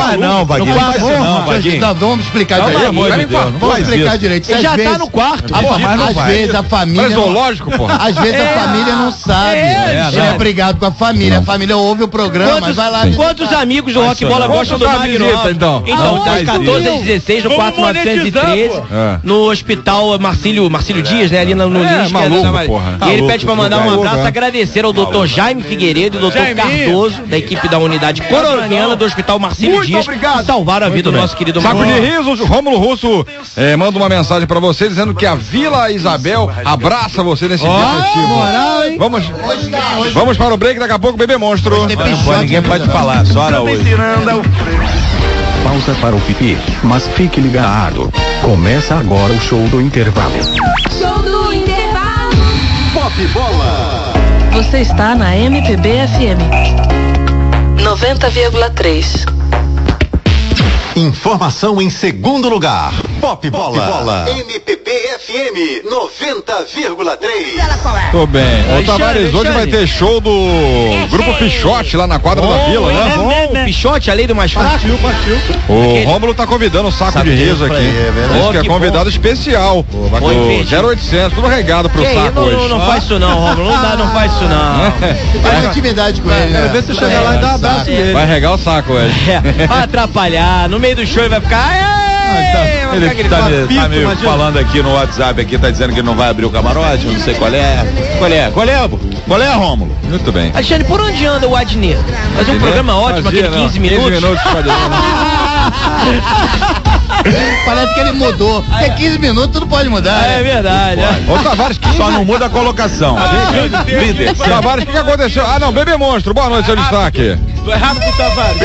Speaker 5: Vamos explicar direito. Vamos explicar direito.
Speaker 2: Ele já tá no quarto.
Speaker 5: Às vezes a família...
Speaker 4: Mas zoológico, porra.
Speaker 5: Às vezes a família não sabe. Ele é brigado com a família. A família ouve o programa, mas vai lá...
Speaker 2: Quantos amigos do Rock Bola gostam do Magno Alves? Então, das 14 às 16, no 4913, no hospital Marcílio Dias, né? Ali no Lins. E ele pede pra mandar um abraço, agradecer ao doutor Jaime Figueiredo e doutor Cardoso, da equipe da unidade coronariana do hospital Marcílio Dias, que salvaram a vida do nosso querido
Speaker 4: Saco de risos, Rômulo Russo manda uma mensagem pra você dizendo que a Vila Isabel abraça você nesse dia festivo. Vamos para o break, daqui a pouco Bebê Monstro.
Speaker 3: Ninguém pode falar, só hora hoje.
Speaker 9: Pausa para o pipi, mas fique ligado. Começa agora o show do intervalo.
Speaker 10: Show do intervalo.
Speaker 1: Pop Bola.
Speaker 10: Você está na MPB FM 90,3.
Speaker 1: Informação em segundo lugar. Pop Bola. MPB FM 90,3.
Speaker 4: Tô bem. Ô Tavares, hoje vai ter show do Grupo Pichote lá na quadra da Vila, né?
Speaker 2: Pichote, a lei do mais fácil.
Speaker 4: O Rômulo tá convidando o Saco de Riso aqui. Diz que é convidado especial. Do 0800, tudo regado pro Saco hoje.
Speaker 2: Não faz isso não, Rômulo. Não faz isso não.
Speaker 5: Faz intimidade com ele.
Speaker 8: Quero ver se chegar lá e dar um abraço nele.
Speaker 4: Vai regar o saco hoje.
Speaker 2: Vai atrapalhar. No meio do show ele vai ficar...
Speaker 3: Ele tá me falando aqui no WhatsApp, aqui, tá dizendo que não vai abrir o camarote, não sei qual é. Qual é, Rômulo?
Speaker 4: Muito bem.
Speaker 2: Alexandre, por onde anda o Adnet? Fazer um programa ótimo, aquele 15 minutos.
Speaker 4: 15 minutos,
Speaker 5: Parece que ele mudou. É 15 minutos, tudo pode mudar.
Speaker 2: É verdade.
Speaker 3: Ô Tavares, só não muda a colocação.
Speaker 4: Líder. Tavares, o que aconteceu? Ah, não, Bebê Monstro, boa noite, seu destaque.
Speaker 8: Tô errado com o Tavares.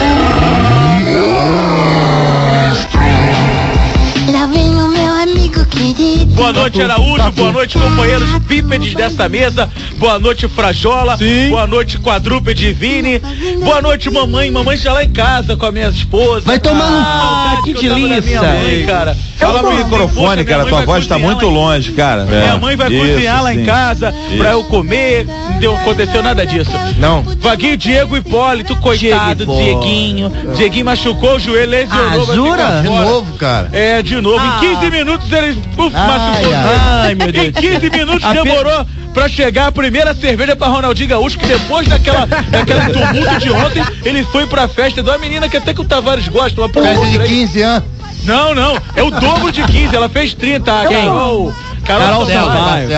Speaker 10: Lá vem o meu amigo
Speaker 11: Boa noite, Araújo. Boa noite, companheiros bípedes dessa mesa. Boa noite, Frajola. Sim. Boa noite, quadrúpede Vini. Boa noite, mamãe. Mamãe está lá em casa com a minha esposa.
Speaker 2: Vai tomar no que delícia.
Speaker 11: Cara.
Speaker 4: Fala no microfone, cara. Tua voz tá muito longe, cara.
Speaker 11: Minha mãe vai cozinhar lá em casa pra eu comer. Não aconteceu nada disso.
Speaker 2: Não.
Speaker 11: Vaguinho, Diego e Hipólito, coitado, Dieguinho. Dieguinho machucou o joelho, lesionou.
Speaker 2: Jura?
Speaker 5: De novo, cara.
Speaker 11: É, de novo. Em 15 minutos ele machucou.
Speaker 2: Ai, meu Deus.
Speaker 11: Em 15 minutos demorou pra chegar a primeira cerveja pra Ronaldinho Gaúcho, que depois daquela tumulto de ontem, ele foi pra festa de uma menina que até que o Tavares gosta. Uma
Speaker 5: Festa de 15 anos.
Speaker 11: Não, é o dobro de 15, ela fez 30.
Speaker 2: Quem?
Speaker 11: Carol Sampaio.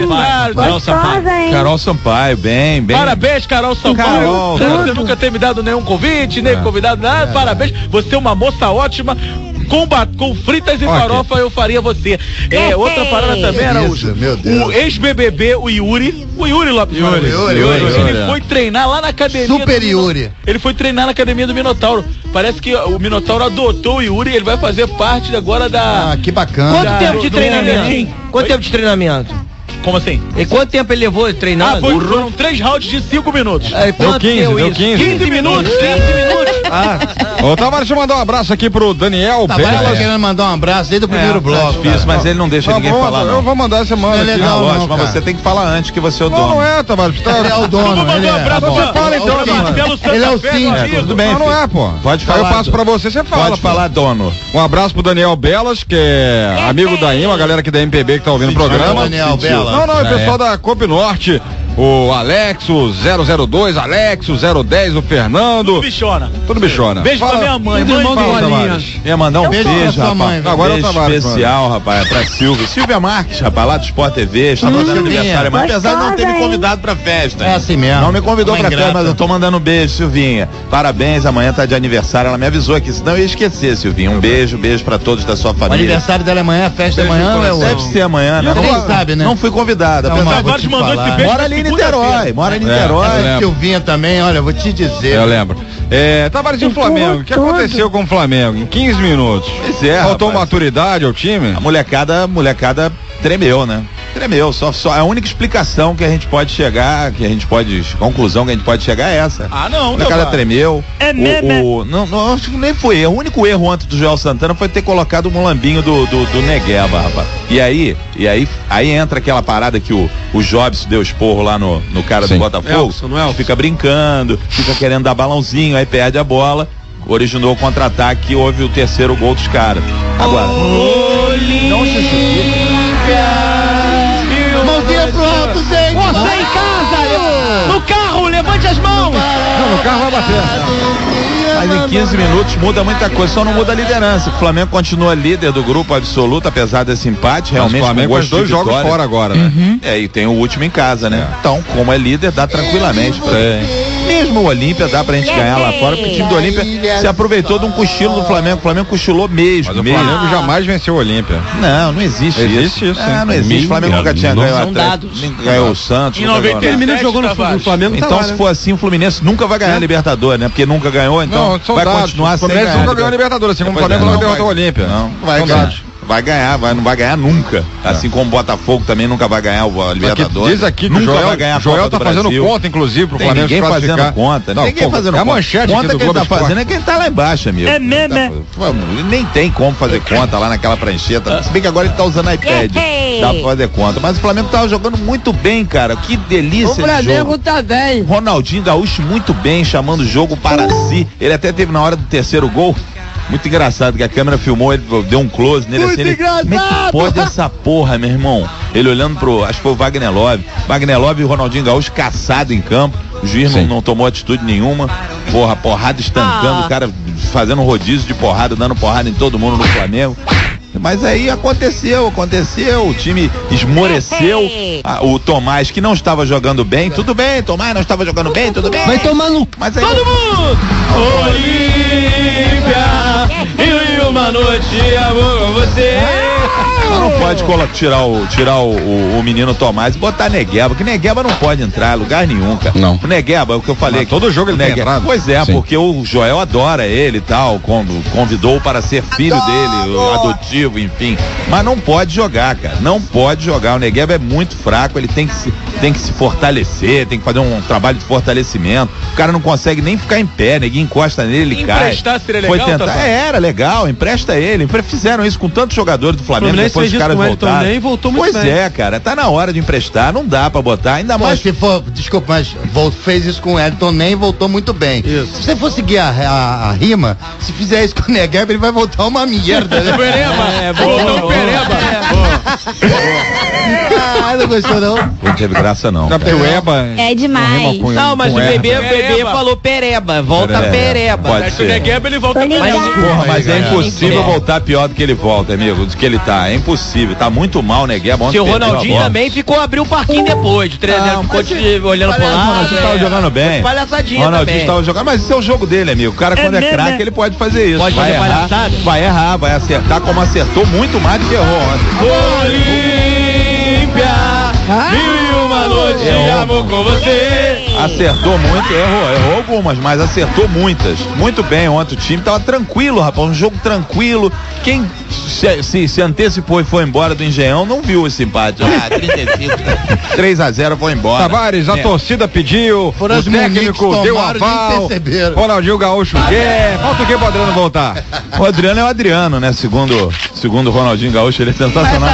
Speaker 4: Carol Sampaio, bem.
Speaker 11: Parabéns, Carol Sampaio. Você nunca ter me dado nenhum convite, nem convidado, nada. Parabéns. Você é uma moça ótima. Com fritas e farofa eu faria você. Outra parada também era o ex-BBB, o Yuri Lopes. Ele foi treinar lá na academia.
Speaker 5: Super Yuri.
Speaker 11: Ele foi treinar na academia do Minotauro. Parece que o Minotauro adotou o Yuri, ele vai fazer parte agora da...
Speaker 5: Ah, que bacana.
Speaker 2: Quanto tempo de treinamento? Quanto tempo de treinamento?
Speaker 11: Como assim?
Speaker 2: E quanto tempo ele levou treinando?
Speaker 11: Foram 3 rounds de 5 minutos.
Speaker 4: Deu 15.
Speaker 11: 15 minutos.
Speaker 4: Ô, Tavares, deixa eu mandar um abraço aqui pro Daniel
Speaker 5: Belas. Tá querendo mandar um abraço desde o primeiro bloco.
Speaker 4: Difícil, mas ele não deixa ninguém falar, não. Eu vou mandar essa semana.
Speaker 5: Não é legal,
Speaker 4: lógico, mas você tem que falar antes que você é o dono.
Speaker 3: Não é, Tavares.
Speaker 5: Ele é o dono.
Speaker 11: Você
Speaker 3: fala então, Tavares.
Speaker 5: Ele é o síndico.
Speaker 4: Tudo bem,
Speaker 3: não é, pô.
Speaker 4: Pode falar.
Speaker 3: Eu passo pra você fala.
Speaker 4: Pode falar, dono.
Speaker 3: Um abraço pro Daniel Belas, que é amigo da IMA, a galera aqui da MPB que tá ouvindo o programa.
Speaker 5: Daniel Belas.
Speaker 3: Não, é o pessoal da Coop Norte, o Alex, o 002, Alex, o 010, o Fernando. Tudo bichona.
Speaker 11: Beijo pra minha mãe.
Speaker 4: Ia mandar um beijo, rapaz.
Speaker 5: Mãe,
Speaker 3: agora
Speaker 4: beijo especial, rapaz, pra Silvia Marques, rapaz, lá do Sport TV, está fazendo aniversário, mas apesar de não ter me convidado pra festa.
Speaker 5: É assim mesmo.
Speaker 4: Não me convidou pra festa, mas eu tô mandando um beijo, Silvinha. Parabéns, amanhã tá de aniversário, ela me avisou aqui, senão eu ia esquecer, Silvinha. Um beijo pra todos da sua família.
Speaker 5: O aniversário dela é amanhã, a festa é amanhã, né?
Speaker 4: Deve ser amanhã, né?
Speaker 5: Você nem sabe, né?
Speaker 4: Não fui convidado, apesar
Speaker 11: de mandou esse beijo.
Speaker 4: Mora ali em Niterói,
Speaker 5: Silvinha também, olha, vou te dizer.
Speaker 3: Eu lembro. Tavares, e o Flamengo? O que aconteceu com o Flamengo em 15 minutos? Faltou maturidade ao time?
Speaker 4: A molecada tremeu, né? Tremeu, só a única explicação que a gente pode chegar, conclusão que a gente pode chegar é essa.
Speaker 11: Não,
Speaker 4: a molecada tremeu. Não, acho que nem foi erro. O único erro antes do Joel Santana foi ter colocado o mulambinho do Negueba, rapaz. E aí entra aquela parada que o Jobs deu esporro lá no cara do Botafogo. Fica brincando, fica querendo dar balãozinho, aí perde a bola, originou o contra-ataque e houve o terceiro gol dos caras. Agora, não se justifica.
Speaker 5: Mãozinha pro alto, gente.
Speaker 2: Você em casa, no carro, levante as mãos.
Speaker 3: Não, no carro vai bater.
Speaker 4: Mas em 15 minutos muda muita coisa, só não muda a liderança. O Flamengo continua líder do grupo absoluto, apesar desse empate. Realmente,
Speaker 3: o Flamengo com 2 jogos fora agora, né?
Speaker 4: E tem o último em casa, né? Então, como é líder, dá tranquilamente. Mesmo o Olímpia dá pra gente ganhar lá fora, porque o time do Olímpia se aproveitou de um cochilo do Flamengo. O Flamengo cochilou mesmo.
Speaker 3: Mas o Flamengo jamais venceu o Olímpia.
Speaker 4: Não existe isso. Não existe. O Flamengo nunca tinha ganho o Atlético, nem ganhou o Santos.
Speaker 8: Em 97 jogou no Flamengo.
Speaker 4: Então, se for assim, o Fluminense nunca vai ganhar a Libertadores, né? Porque nunca ganhou, então vai continuar sem ganhar.
Speaker 3: O Fluminense nunca ganhou a Libertadores, assim como o Flamengo nunca derrotou o Olímpia.
Speaker 4: Não, vai ganhar. Vai ganhar, não vai ganhar nunca. Assim como o Botafogo também nunca vai ganhar o Libertadores.
Speaker 3: Diz aqui que o Joel tá fazendo conta, inclusive, pro Flamengo
Speaker 4: se classificar. Ninguém fazendo conta. Ninguém fazendo conta.
Speaker 3: A manchete
Speaker 4: conta que ele tá fazendo é quem tá lá embaixo, amigo. Nem tem como fazer conta lá naquela prancheta. Se bem que agora ele tá usando iPad. Dá pra fazer conta. Mas o Flamengo tava jogando muito bem, cara. Que delícia de jogo.
Speaker 2: O Flamengo tá bem.
Speaker 4: Ronaldinho Gaúcho muito bem, chamando o jogo para si. Ele até teve na hora do terceiro gol. Muito engraçado que a câmera filmou, ele deu um close nele assim. Como é que pode essa porra, meu irmão? Ele olhando acho que foi o Wagner Love. Wagner Love e o Ronaldinho Gaúcho caçado em campo. O juiz não tomou atitude nenhuma. Porrada estancando, o cara fazendo um rodízio de porrada, dando porrada em todo mundo no Flamengo. Mas aí aconteceu, o time esmoreceu. O Tomás, que não estava jogando bem, tudo bem, Tomás não estava jogando bem, tudo bem.
Speaker 2: Vai tomar no...
Speaker 4: Mas aí
Speaker 11: todo mundo! Olímpia! uma noite de amor com você.
Speaker 3: Não pode tirar o menino Tomás e botar Negueba, que Negueba não pode entrar em lugar nenhum, cara.
Speaker 4: Não.
Speaker 3: O Negueba, é o que eu falei.
Speaker 4: Todo jogo ele tem entrado.
Speaker 3: Pois é, sim. Porque o Joel adora ele e tal, convidou para ser filho dele, adotivo, enfim. Mas não pode jogar, cara. Não pode jogar. O Negueba é muito fraco, ele tem que se fortalecer, tem que fazer um trabalho de fortalecimento. O cara não consegue nem ficar em pé, ninguém encosta nele, ele cai.
Speaker 11: Emprestar seria legal,
Speaker 3: foi tentar, era legal, empresta ele. Fizeram isso com tantos jogadores do Flamengo, depois os caras voltaram.
Speaker 8: Nem voltou muito
Speaker 3: pois
Speaker 8: bem.
Speaker 3: é, cara, tá na hora de emprestar, não dá pra botar, ainda mais.
Speaker 5: Se for, desculpa, mas fez isso com o Elton, nem voltou muito bem. Isso. Se você for seguir a rima, se fizer isso com o Negueba, ele vai voltar uma merda, né?
Speaker 11: Pereba, voltou Pereba.
Speaker 5: Não gostou não?
Speaker 3: Não teve graça não.
Speaker 12: É demais.
Speaker 2: Não, mas o bebê falou Pereba, volta Pereba.
Speaker 3: Pode ser.
Speaker 11: O Negueba ele volta
Speaker 3: Mas é impossível voltar pior do que ele volta, amigo, do que ele tá. É impossível, tá muito mal, Negueba.
Speaker 2: Se o Ronaldinho também ficou, abriu o parquinho depois, de 300, ficou olhando pro lado.
Speaker 3: O Ronaldinho tava jogando bem.
Speaker 2: Palhaçadinha
Speaker 3: também. O Ronaldinho tava jogando, mas esse é o jogo dele, amigo. O cara quando é craque, ele pode fazer isso.
Speaker 2: Pode fazer palhaçada?
Speaker 3: Vai errar, vai acertar como acertou muito mais do que errou ontem.
Speaker 11: Olímpia, 1001 noite de amor com você.
Speaker 3: Acertou muito, errou algumas, mas acertou muitas. Muito bem, ontem o time tava tranquilo, rapaz, um jogo tranquilo. Quem se antecipou e foi embora do Engenhão não viu esse empate. 35. 3-0 foi embora.
Speaker 4: Tavares, a torcida pediu, o técnico deu aval, Ronaldinho Gaúcho quer. Falta o que pro Adriano voltar?
Speaker 3: O Adriano é o Adriano, né? Segundo o Ronaldinho Gaúcho, ele é sensacional.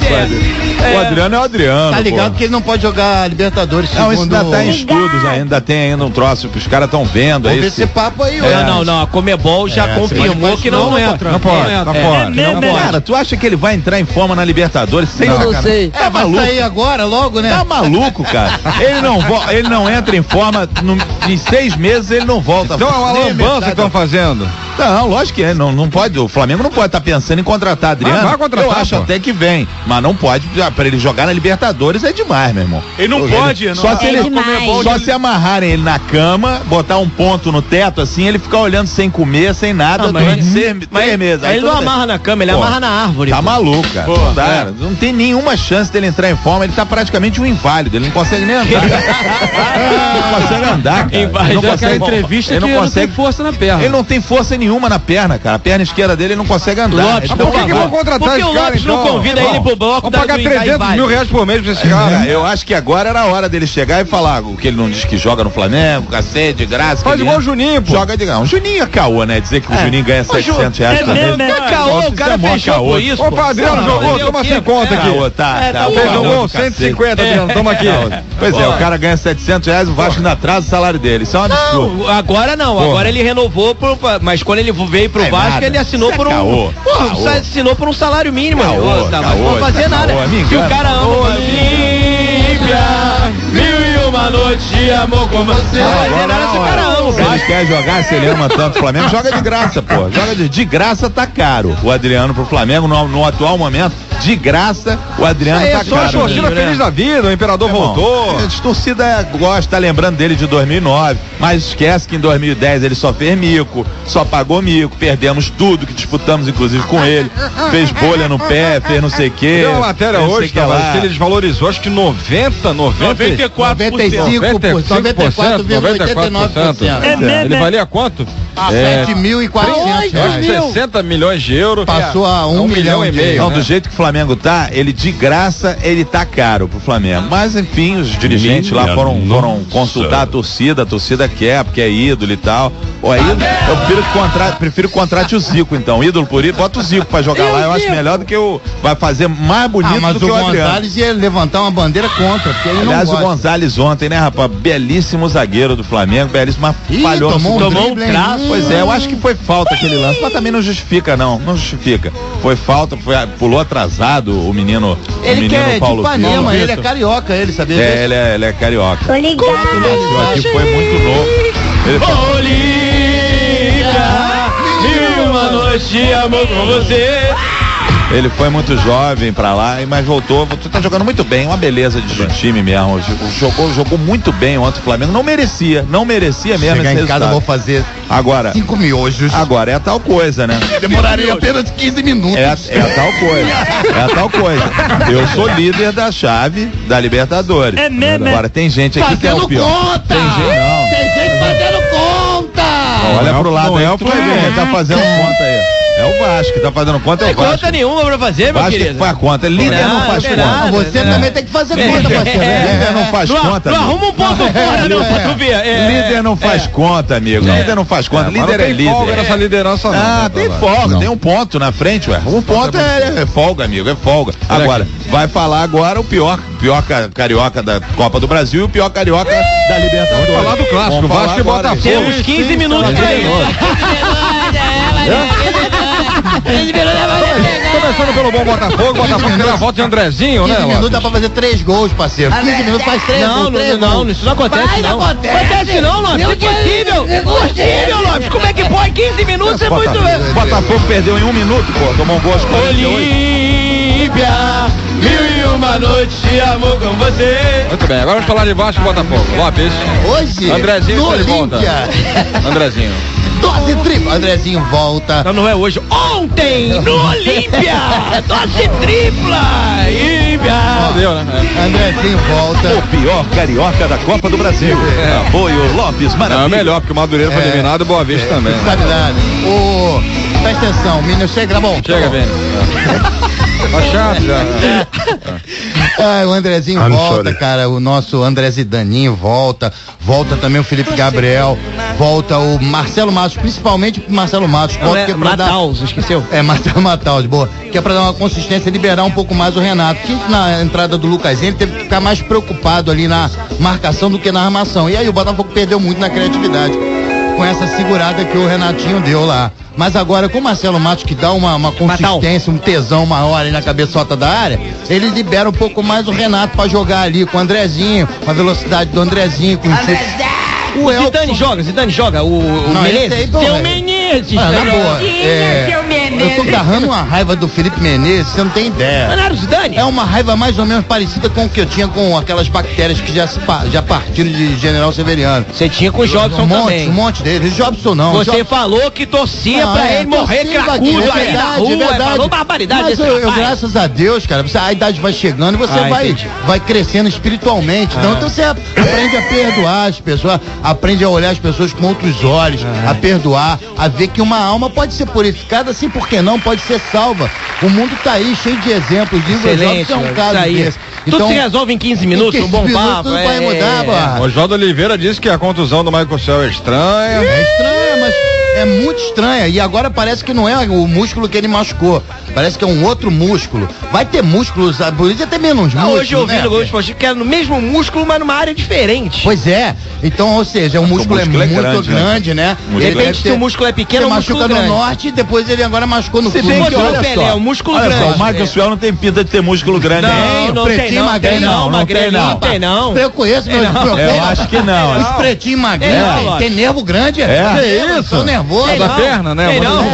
Speaker 3: O Adriano é o Adriano.
Speaker 5: Tá ligado que ele não pode jogar Libertadores.
Speaker 3: Não, isso ainda tá em estudos, ainda tem ainda um troço que os caras estão vendo.
Speaker 5: Vamos ver esse papo aí.
Speaker 2: Não, a Comebol já confirmou que não entra.
Speaker 3: Não pode. Cara, tu acha que ele vai entrar em forma na Libertadores?
Speaker 5: Não sei. Vai sair agora, logo, né?
Speaker 3: Tá maluco, cara. Ele não entra em forma, em 6 meses ele não volta.
Speaker 4: Então é uma lambança que estão fazendo.
Speaker 3: Não, lógico que é, não pode, o Flamengo não pode estar pensando em contratar Adriano.
Speaker 4: Vai contratar,
Speaker 3: eu acho até que vem, mas não pode, pra ele jogar na Libertadores é demais, meu irmão.
Speaker 11: Ele não pode,
Speaker 3: só se amarrarem ele na cama, botar um ponto no teto assim, ele ficar olhando sem comer, sem nada durante 3 meses.
Speaker 2: Aí ele não amarra na cama, ele amarra na árvore.
Speaker 3: Tá maluco, cara. Não tem nenhuma chance dele entrar em forma, ele tá praticamente um inválido, ele não consegue nem andar. Ele não consegue andar, cara.
Speaker 8: Ele não consegue entrevista, ele não consegue força na perna.
Speaker 3: Ele não tem força nenhuma na perna, cara. A perna esquerda dele ele não consegue andar.
Speaker 4: Lopes, por que vão contratar esse cara, então?
Speaker 2: Não convida ele pro bloco.
Speaker 4: Vão pagar 300 mil reais por mês pra esse cara.
Speaker 3: Eu acho que agora era a hora dele chegar e falar o que ele não diz que joga no Flamengo, cacete, de graça.
Speaker 4: Faz igual o Juninho, pô.
Speaker 3: Joga de graça. O Juninho é caô, né? Dizer que o Juninho ganha 700 reais por mês.
Speaker 2: É caô, o cara fechou por isso.
Speaker 4: Ô, Adriano jogou, toma 100 conto aqui. Você jogou 150, Adriano, toma aqui.
Speaker 3: Pois é, o cara ganha 700 reais, o Vasco ainda atrasa o salário dele. Isso é um absurdo.
Speaker 2: Agora não, agora ele renovou, mas quando ele veio pro Vasco, ele assinou por um... assinou por um salário mínimo. Não vou fazer nada. Que o cara ama
Speaker 11: Olímpia, 1001 noite de amor com você.
Speaker 3: Se ele quer jogar, se ele ama tanto o Flamengo, joga de graça, pô. Joga de graça, tá caro. O Adriano pro Flamengo, no atual momento, de graça, o Adriano tá
Speaker 4: só
Speaker 3: caro.
Speaker 4: A torcida feliz da vida, o Imperador voltou.
Speaker 3: A torcida gosta, tá lembrando dele de 2009, mas esquece que em 2010 ele só fez mico, só pagou mico, perdemos tudo que disputamos, inclusive com ele, fez bolha no pé, fez não sei o quê.
Speaker 4: Tem uma matéria hoje, que ele desvalorizou, acho que 94%.
Speaker 5: 94,89%.
Speaker 4: Ele valia quanto?
Speaker 5: 7.400.
Speaker 4: 60 milhões de euros.
Speaker 5: Passou a 1 milhão e meio.
Speaker 3: Não, do jeito que o Flamengo tá, ele de graça, ele tá caro pro Flamengo. Mas enfim, os dirigentes lá foram consultar a torcida quer, porque é ídolo e tal. Pô, é ídolo, eu prefiro contrate o Zico, então. Ídolo por ídolo, bota o Zico pra jogar lá, eu acho melhor do que vai fazer mais bonito do que o Adriano.
Speaker 5: Mas o Gonzalez ia levantar uma bandeira contra, porque ele
Speaker 3: aliás,
Speaker 5: não gosta.
Speaker 3: o Gonzalez ontem, né, rapaz, belíssimo zagueiro do Flamengo, belíssimo, mas falhou.
Speaker 5: Tomou um traço.
Speaker 3: Pois é, eu acho que foi falta aquele lance, mas também não justifica, não justifica. Foi falta, pulou atrasado o menino Paulo
Speaker 5: de Ipanema, ele é carioca, ele sabia disso?
Speaker 3: Ele é carioca.
Speaker 12: Tô ligado.
Speaker 3: Aqui foi muito novo.
Speaker 11: Olímpia, 1001 noite de amor com você.
Speaker 3: Ele foi muito jovem pra lá, mas voltou. Tá jogando muito bem, uma beleza de time mesmo. Jogou muito bem ontem o Flamengo. Não merecia mesmo.
Speaker 5: Chegar em casa, vou fazer
Speaker 3: agora
Speaker 5: 5 miojos.
Speaker 3: Agora é tal coisa, né?
Speaker 5: Demoraria apenas 15 minutos.
Speaker 3: É tal coisa. Eu sou líder da chave da Libertadores.
Speaker 2: É mesmo.
Speaker 3: Agora tem gente aqui que é o pior.
Speaker 5: Conta.
Speaker 3: Tem gente
Speaker 5: fazendo conta.
Speaker 3: Olha pro lado aí, o Flamengo tá fazendo conta aí. É o Vasco que tá fazendo conta, é o Vasco.
Speaker 2: Não tem conta nenhuma pra fazer, meu querido.
Speaker 3: Vasco que faz a conta, líder não faz conta.
Speaker 5: Você também tem que fazer conta, parceiro.
Speaker 3: Líder não faz conta.
Speaker 2: Não arruma um ponto fora, não, pra tu ver.
Speaker 3: Líder não faz conta, amigo. Líder não faz conta. Líder é líder.
Speaker 4: Folga nessa liderança, não.
Speaker 3: Ah, tem folga, tem um ponto na frente, ué. Um ponto é folga, amigo, é folga. Agora, vai falar agora o pior carioca da Copa do Brasil e o pior carioca da Libertadores.
Speaker 4: Vamos falar do clássico, Vasco e Botafogo.
Speaker 2: Temos 15 minutos pra isso.
Speaker 4: Começando pelo bom Botafogo tem a volta de Andrezinho,
Speaker 5: 15
Speaker 4: né?
Speaker 5: 15 minutos dá pra fazer 3 gols, parceiro. 15 minutos faz 3 gols.
Speaker 2: Não, isso não acontece, não. Acontece não, Lopes. Impossível, Lopes. Como é que pode? 15 minutos é muito...
Speaker 3: Botafogo perdeu em 1 minuto, pô. Tomou um gol aos 48.
Speaker 6: Olímpia, 1001 noites de amor com você.
Speaker 4: Muito bem, agora vamos falar de Vasco e Botafogo. Lopes.
Speaker 5: Hoje,
Speaker 4: Andrezinho
Speaker 5: no
Speaker 4: está de volta.
Speaker 5: Andrezinho. Dose tripla. Andrezinho volta.
Speaker 2: Não é hoje. Ontem, no Olímpia. Dose tripla.
Speaker 4: Deu, né?
Speaker 5: Andrezinho volta.
Speaker 3: O pior carioca da Copa do Brasil. Apoio Lopes Maravilha.
Speaker 4: Não, é melhor, porque o Madureira foi eliminado e Boa Vista também.
Speaker 5: Não sabe nada. Presta atenção, menino, chega, bom.
Speaker 4: Chega, bem. Tá chato já.
Speaker 5: O Andrezinho volta, cara. O nosso André Zidaninho volta. Volta também o Felipe Gabriel. Volta o Marcelo Matos, principalmente o Marcelo Matos.
Speaker 2: Mataus, esqueceu?
Speaker 5: Marcelo Mataus, boa. Que é pra dar uma consistência e liberar um pouco mais o Renato. Que na entrada do Lucasinho ele teve que ficar mais preocupado ali na marcação do que na armação. E aí o Botafogo perdeu muito na criatividade com essa segurada que o Renatinho deu lá. Mas agora com o Marcelo Matos, que dá uma consistência, um tesão maior ali na cabeçota da área, ele libera um pouco mais o Renato pra jogar ali com o Andrezinho, com a velocidade do Andrezinho, com
Speaker 2: o Zidane joga, o Menezes.
Speaker 5: Seu Menezes. Na boa. Eu tô agarrando uma raiva do Felipe Menezes, você não tem ideia.
Speaker 2: Mas não era o Zidane?
Speaker 5: É uma raiva mais ou menos parecida com o que eu tinha com aquelas bactérias que já partiram de General Severiano.
Speaker 2: Você tinha com o Jobson também.
Speaker 5: Um monte deles. Jobson não.
Speaker 2: Você falou que torcia pra ele morrer cracudo aí na rua. Falou barbaridade.
Speaker 5: Mas eu, graças a Deus, cara, a idade vai chegando e você vai crescendo espiritualmente. Então você aprende a perdoar as pessoas, aprende a olhar as pessoas com outros olhos, a perdoar, a ver que uma alma pode ser purificada, assim, por que não? Pode ser salva. O mundo tá aí cheio de exemplos.
Speaker 2: Excelente,
Speaker 5: é um caso desse.
Speaker 2: Então, tudo se resolve em 15 minutos, um bom papo.
Speaker 5: Tudo vai mudar, Barra.
Speaker 4: O João Oliveira disse que a contusão do Michael Cell é estranha.
Speaker 5: É estranha, mas é muito estranha. E agora parece que não é o músculo que ele machucou. Parece que é um outro músculo. Vai ter músculos, podia ter menos músculo.
Speaker 2: Hoje eu vi no Gol Esportivo que era no mesmo músculo, mas numa área diferente.
Speaker 5: Pois é. Então, ou seja, o músculo é muito grande, né?
Speaker 2: Depende se o músculo é pequeno ou músculo grande.
Speaker 5: Machuca no norte e depois ele agora machucou no sul.
Speaker 2: Pelé, o músculo grande.
Speaker 3: O Michael Suel não tem pinta de ter músculo grande.
Speaker 2: Não tem não.
Speaker 5: Eu conheço, meu
Speaker 3: eu acho que não.
Speaker 5: Os pretinhos magrinhos tem nervo grande.
Speaker 4: É isso?
Speaker 5: Sou nervoso.
Speaker 4: É da perna, né?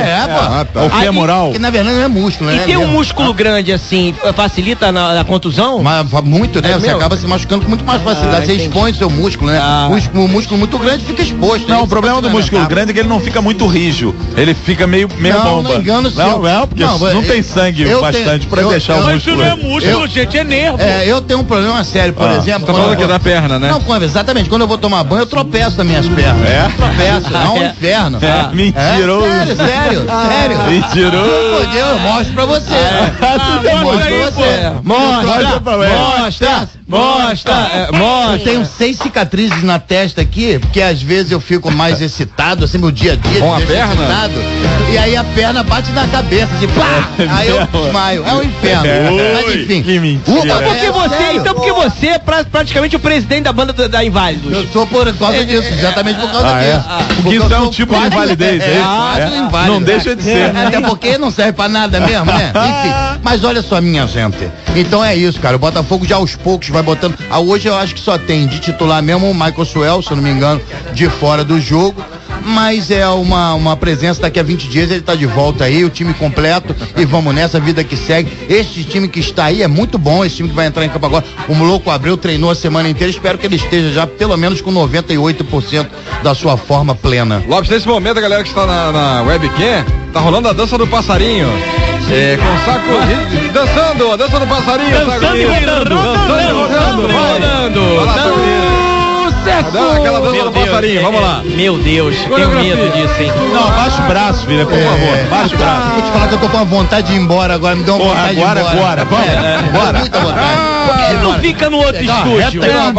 Speaker 5: O femoral. Que na verdade não é músculo, né?
Speaker 2: E ter um músculo grande assim, facilita na contusão?
Speaker 5: Muito, né? Você acaba se machucando com muito mais facilidade. Você expõe o seu músculo, né? O músculo muito grande fica exposto.
Speaker 3: Não, o problema do músculo grande é que ele não fica muito rígido. Ele fica meio bomba.
Speaker 5: Não engano,
Speaker 3: não, porque não tem sangue bastante pra deixar o músculo.
Speaker 11: Mas isso não é músculo, gente, é nervo.
Speaker 5: Eu tenho um problema sério, por exemplo.
Speaker 4: Tá falando aqui da perna, né?
Speaker 5: Não, exatamente. Quando eu vou tomar banho, eu tropeço nas minhas pernas. Tropeço, é um inferno.
Speaker 3: Mentiroso.
Speaker 5: Sério.
Speaker 3: Mentiroso.
Speaker 5: Por Deus, eu mostro pra você. Mostra. Eu tenho 6 cicatrizes na testa aqui, porque às vezes eu fico mais excitado, assim, meu dia a dia.
Speaker 4: Com a perna?
Speaker 5: Excitado, e aí a perna bate na cabeça, assim, pá! Aí eu desmaio. É um inferno. Mas enfim.
Speaker 3: Que mentira.
Speaker 2: Então porque você é praticamente o presidente da banda da Inválidos.
Speaker 5: Eu sou por causa disso, exatamente por causa disso.
Speaker 3: Porque isso é um tipo de invalidez, não deixa de ser.
Speaker 5: Até porque não serve pra nada mesmo, né? Enfim, mas olha só, minha gente. Então é isso, cara. O Botafogo já aos poucos vai botando. Hoje eu acho que só tem de titular mesmo o Michael Suel, se eu não me engano, de fora do jogo. mas é uma presença. Daqui a 20 dias ele tá de volta aí, o time completo, e vamos nessa, vida que segue. Este time que está aí é muito bom, esse time que vai entrar em campo agora. O Louco Abreu treinou a semana inteira, espero que ele esteja já pelo menos com 98% da sua forma plena.
Speaker 4: Lopes, nesse momento a galera que está na webcam, tá rolando a dança do passarinho. Com saco dançando, a dança do passarinho.
Speaker 11: Dançando e rodando.
Speaker 4: Aquela dança do passarinho, vamos lá.
Speaker 2: Meu Deus, tenho medo disso, hein?
Speaker 3: Não, baixa o braço, filha, por favor. Baixa o braço.
Speaker 5: Vou te falar que eu tô com uma vontade de ir embora agora, me deu uma vontade de ir embora.
Speaker 3: Agora, vamos. Bora.
Speaker 5: Muita vontade.
Speaker 2: Por que ele não fica no outro estúdio?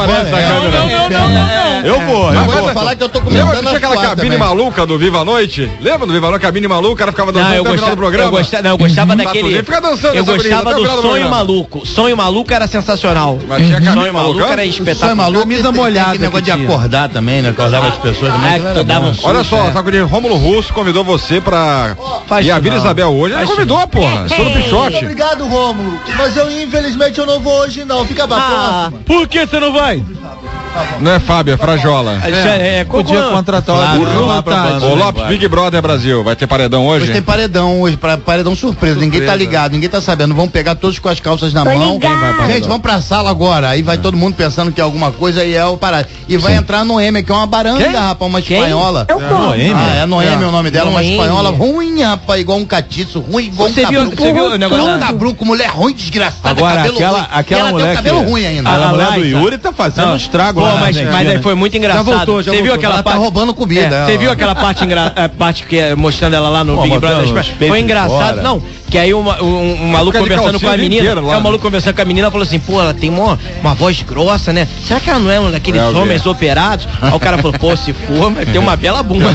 Speaker 3: Eu vou.
Speaker 5: Vou falar que eu tô começando a
Speaker 4: tinha aquela cabine maluca do Viva a Noite? Lembra do Viva a Noite? Cabine maluca, o cara ficava dançando até o final do programa.
Speaker 2: Eu gostava daquele.
Speaker 4: Fica dançando.
Speaker 2: Eu gostava do Sonho Maluco. Sonho Maluco era sensacional. Sonho Maluco era espetacular.
Speaker 5: Sonho Maluco, camisa molhada. Negócio de acordar também, né? Acordava as pessoas também.
Speaker 4: Olha só, Sacudinho, Rômulo Russo convidou você pra ir a Vila Isabel hoje. Ele convidou, porra. Estou no Pichote.
Speaker 13: Obrigado, Rômulo. Mas infelizmente, eu não vou hoje, não. Fica pra próxima.
Speaker 11: Por que você não vai?
Speaker 4: Não é Fábio, é Frajola.
Speaker 3: Podia contratar
Speaker 4: o Lopes, Big Brother Brasil. Vai ter paredão hoje?
Speaker 5: Hoje tem paredão, paredão surpresa. Ninguém tá ligado, ninguém tá sabendo. Vamos pegar todos com as calças na mão. Gente, vamos pra sala agora. Aí vai todo mundo pensando que é alguma coisa e é o parado. E vai entrar a Noêmia, que é uma baranga, rapaz, uma espanhola. É Noêmia o nome dela, uma espanhola ruim, rapaz, igual um catiço, ruim, igual um cabruco. Você viu o negócio? Um cabruco, mulher ruim, desgraçada.
Speaker 3: Agora, aquela mulher.
Speaker 5: Tem cabelo ruim ainda.
Speaker 3: A mulher do Yuri tá fazendo um estrago.
Speaker 2: Mas aí foi muito engraçado. Você viu aquela parte?
Speaker 5: Tá roubando comida.
Speaker 2: Você viu aquela parte que é mostrando ela lá no Big Brother? Foi engraçado. Não, que aí um maluco conversando com a menina, o maluco conversando com a menina falou assim, pô, ela tem uma voz grossa, né? Será que ela não é um daqueles homens operados? Aí o cara falou, pô, se for, mas tem uma bela bunda.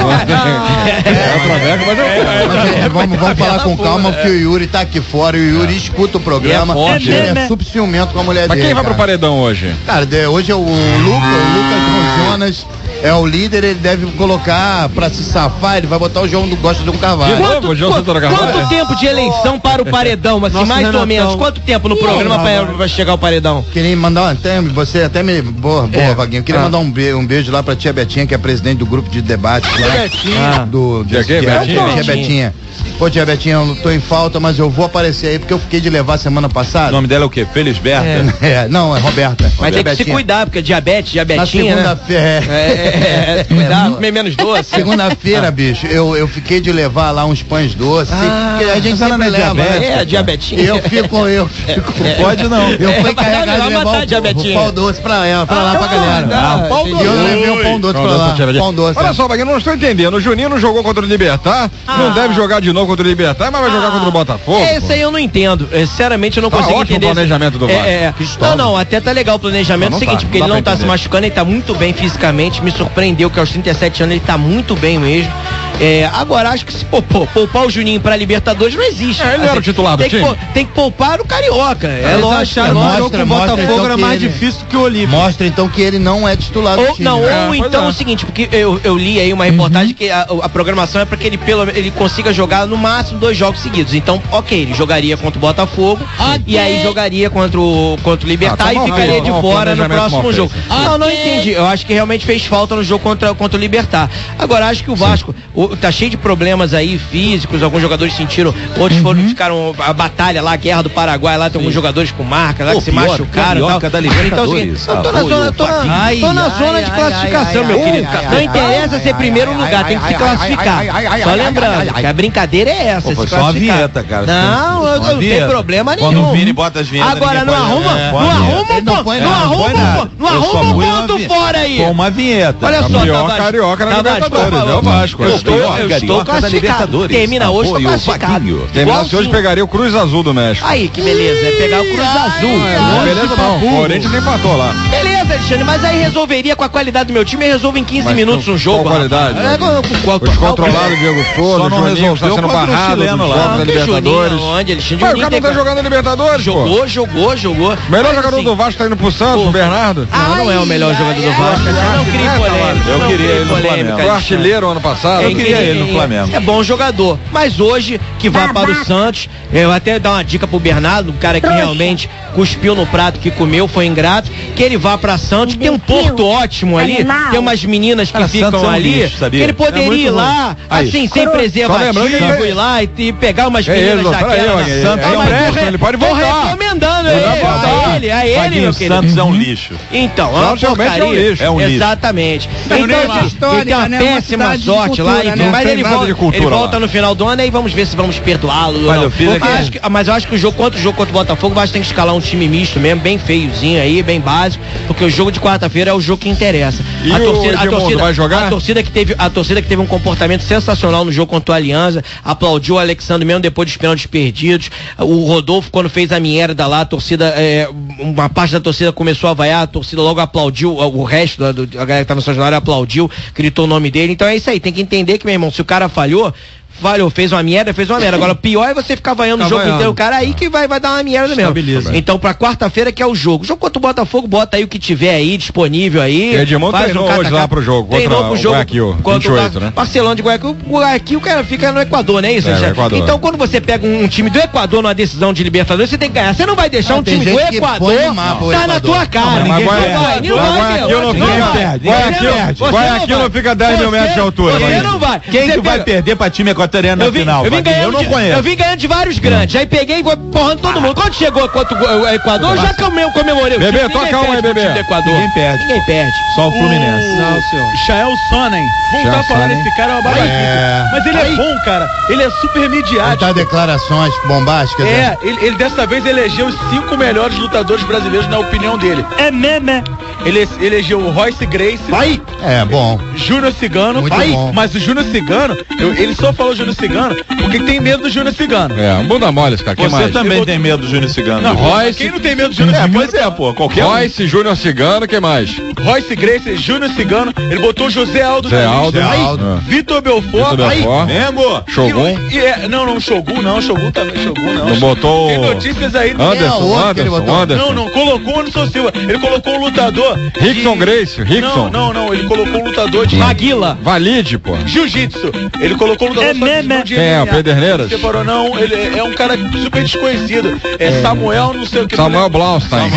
Speaker 5: Vamos falar com calma, porque o Yuri tá aqui fora, e o Yuri escuta o programa, ele é super ciumento com a mulher dele.
Speaker 4: Mas quem vai pro paredão hoje?
Speaker 5: Cara, hoje é o Lucas Jonas. É o líder, ele deve colocar pra se safar, ele vai botar o João do Gosta de um Carvalho.
Speaker 2: Quanto tempo de eleição para o paredão, assim, mais ou menos? Quanto tempo no programa pra chegar o paredão?
Speaker 5: Queria mandar você até me... Boa, Vaguinho. Queria mandar um beijo lá pra tia Betinha, que é presidente do grupo de debate lá. Tia Betinha. Pô, tia Betinha, eu não tô em falta, mas eu vou aparecer aí, porque eu fiquei de levar semana passada.
Speaker 3: O nome dela é o quê? Felisberta?
Speaker 5: Não, é Roberta.
Speaker 2: Mas tem que se cuidar, porque diabetinha,
Speaker 5: na segunda-feira,
Speaker 2: cuidado, comer menos doce.
Speaker 5: Segunda-feira, bicho, eu fiquei de levar lá uns pães doces, porque a gente sempre leva.
Speaker 2: Diabetinha.
Speaker 5: Eu fico.
Speaker 3: Pode não.
Speaker 5: Eu fui encarregado de levar o pão doce pra lá pra galera. E eu levei o pão doce pra lá. Pão doce.
Speaker 4: Olha só, Vaguinho, não estou entendendo. O Juninho não jogou contra o Libertad, não deve jogar de novo contra o Libertad, mas vai jogar contra o Botafogo.
Speaker 2: Isso aí eu não entendo. Sinceramente, eu não consigo entender.
Speaker 4: O planejamento do Vasco.
Speaker 2: Não, até tá legal o planejamento. É o seguinte, porque ele não tá se machucando, ele tá muito bem fisicamente. Me surpreendeu que aos 37 anos ele tá muito bem mesmo. Agora, acho que se poupar o Juninho pra Libertadores não existe.
Speaker 4: Ele era o titular do time.
Speaker 2: Tem que poupar o Carioca.
Speaker 8: Lógico. O jogo com o Botafogo era mais difícil que o Olímpio.
Speaker 5: Mostra então que ele não é titular do time.
Speaker 2: Ou então o seguinte, porque eu li aí uma reportagem que a programação é pra que ele consiga jogar no máximo 2 jogos seguidos. Então, ele jogaria contra o Botafogo e aí jogaria contra o Libertad e ficaria de fora no próximo jogo. Não entendi. Eu acho que realmente fez falta no jogo contra o Libertad. Agora, acho que o Vasco tá cheio de problemas aí físicos, alguns jogadores sentiram, outros ficaram a batalha lá, a guerra do Paraguai, lá tem alguns jogadores com marca lá que se machucaram e tal. Tô na zona de classificação, meu querido. Não interessa ser primeiro lugar, tem que se classificar. Só lembrando que a brincadeira é essa.
Speaker 3: Foi só a vinheta, cara.
Speaker 2: Não tem problema nenhum.
Speaker 3: Quando o Vini bota as vinhetas.
Speaker 2: Agora não arruma um ponto fora aí.
Speaker 3: Com uma vinheta.
Speaker 2: Olha só,
Speaker 4: Carioca na Libertadores, é o Vasco.
Speaker 2: Eu estou classificado. Termina hoje, tô classificado.
Speaker 4: Terminasse hoje, pegaria o Cruz Azul do México.
Speaker 2: Aí, que beleza, é pegar o Cruz Azul.
Speaker 4: Beleza não, o Corinthians empatou lá.
Speaker 2: Beleza, Alexandre, mas aí resolveria com a qualidade do meu time, resolve em 15 minutos um jogo.
Speaker 4: Com qualidade?
Speaker 2: Os
Speaker 4: controlados, Diego Souza,
Speaker 3: só não
Speaker 4: resolveu tá sendo barrado
Speaker 3: chileno lá
Speaker 4: na Libertadores.
Speaker 2: Onde, Alexandre?
Speaker 4: Mas o cara não tá jogando na Libertadores,
Speaker 2: Jogou.
Speaker 4: Melhor jogador do Vasco tá indo pro Santos, o Bernardo.
Speaker 2: Não é o melhor jogador do Vasco. Não queria polêmica.
Speaker 3: Eu queria ele no Flamengo.
Speaker 4: Foi artilheiro ano passado.
Speaker 2: Quem
Speaker 3: queria ele no Flamengo.
Speaker 2: É bom jogador. Mas hoje, que vai para o Santos, eu até dar uma dica pro Bernardo, um cara que realmente cuspiu no prato que comeu, foi ingrato, que ele vá pra Santos, tem um porto ótimo ali, tem umas meninas que ficam ali, que ele poderia ir lá, assim, sem preservativo, ir lá e pegar umas meninas daquela.
Speaker 4: Ele pode voltar.
Speaker 2: Recomendando a ele, meu querido.
Speaker 3: Santos é um lixo.
Speaker 2: Então,
Speaker 3: realmente é um lixo.
Speaker 2: Exatamente. Então, ele tem uma péssima sorte lá, mas ele volta no final do ano e vamos ver se vamos perdoá-lo. Mas eu acho que o jogo contra o Botafogo vai ter que escalar um time misto mesmo, bem feiozinho aí, bem básico, porque o jogo de quarta-feira é o jogo que interessa.
Speaker 4: E a torcida vai jogar?
Speaker 2: A torcida que teve um comportamento sensacional no jogo contra o Alianza, aplaudiu o Alexandre mesmo depois dos pênaltis perdidos. O Rodolfo, quando fez a merda lá, a torcida, uma parte da torcida começou a vaiar, a torcida logo aplaudiu, o resto a galera que tava no São Januário aplaudiu, gritou o nome dele. Então é isso aí, tem que entender que, meu irmão, se o cara falhou, fez uma merda. Agora, o pior é você ficar vaiando o jogo inteiro. O cara aí que vai dar uma merda mesmo. Então, pra quarta-feira que é o jogo. O jogo contra o Botafogo, bota aí o que tiver aí, disponível aí.
Speaker 4: Edmundo treinou hoje lá pro jogo. Treinou pro jogo. Guayaquil, 28, né?
Speaker 2: Barcelona de Guayaquil. O Guayaquil, o cara fica no Equador, não é isso? Então, quando você pega um time do Equador numa decisão de Libertadores, você tem que ganhar. Você não vai deixar um time do Equador tá na tua cara.
Speaker 4: Guayaquil não fica 10 mil metros de altura.
Speaker 2: Você não vai.
Speaker 3: Quem que vai perder pra time equatoriano na final?
Speaker 2: Eu não conheço. Eu vim ganhando de vários grandes. Aí peguei e porrando todo mundo. Quando chegou contra o Equador, já comemorei.
Speaker 4: Bebê, toca uma aí, bebê.
Speaker 2: Ninguém perde.
Speaker 3: Só o Fluminense.
Speaker 11: Não, senhor. Chael Sonnen. Voltar a falar desse cara é uma babaquice. Mas ele é bom, cara. Ele é super midiático.
Speaker 5: Tá declarações bombásticas.
Speaker 11: Ele dessa vez elegeu os 5 melhores lutadores brasileiros na opinião dele. É meme. Ele elegeu o Royce Gracie.
Speaker 5: Vai. É, bom.
Speaker 11: Júnior Cigano.
Speaker 5: Muito bom.
Speaker 11: Mas o Júnior Cigano, ele só falou Júnior Cigano porque tem medo do Júnior Cigano.
Speaker 4: Bunda mole esse cara.
Speaker 3: Você também tem medo do Júnior Cigano.
Speaker 11: Não, Royce. Quem não tem medo do Júnior Cigano?
Speaker 3: Pois é, pô. Qualquer
Speaker 4: Royce, Júnior Cigano, quem mais?
Speaker 11: Royce Gracie, Júnior Cigano. Ele botou José Aldo na lista. Vitor Belfort.
Speaker 3: Mesmo?
Speaker 4: Shogun?
Speaker 11: Não, Shogun não. Shogun também. Shogun não.
Speaker 4: Não botou.
Speaker 11: Tem notícias aí.
Speaker 4: Anderson.
Speaker 11: Não. Colocou o Anderson Silva. Ele colocou um lutador.
Speaker 4: Rickson Gracie.
Speaker 11: Não. Ele colocou um lutador de
Speaker 2: Maguila.
Speaker 4: Valide, pô.
Speaker 11: Jiu-jitsu. Ele colocou um lutador
Speaker 4: de o Pederneiras?
Speaker 11: Separou, não. Ele é um cara super desconhecido. Samuel, não sei o que.
Speaker 4: Samuel Blaustein.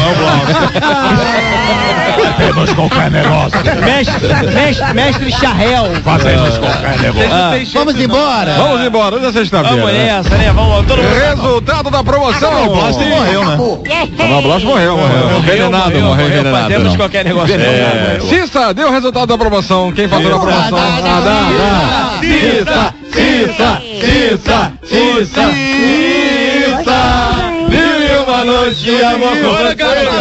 Speaker 3: Fazemos qualquer negócio.
Speaker 2: Mestre Charrel.
Speaker 3: Fazemos qualquer negócio.
Speaker 5: Vamos embora.
Speaker 4: Hoje é sexta-feira.
Speaker 2: Vamos nessa, né? Vamos todo mundo.
Speaker 4: Resultado da promoção.
Speaker 3: Samuel Blaustein morreu, né?
Speaker 4: Samuel Blaustein morreu. Morreu envenenado.
Speaker 2: Fazemos qualquer negócio.
Speaker 4: Cissa, deu o resultado da promoção. Quem faturou a promoção? Cissa. Vive uma noite de amor com você.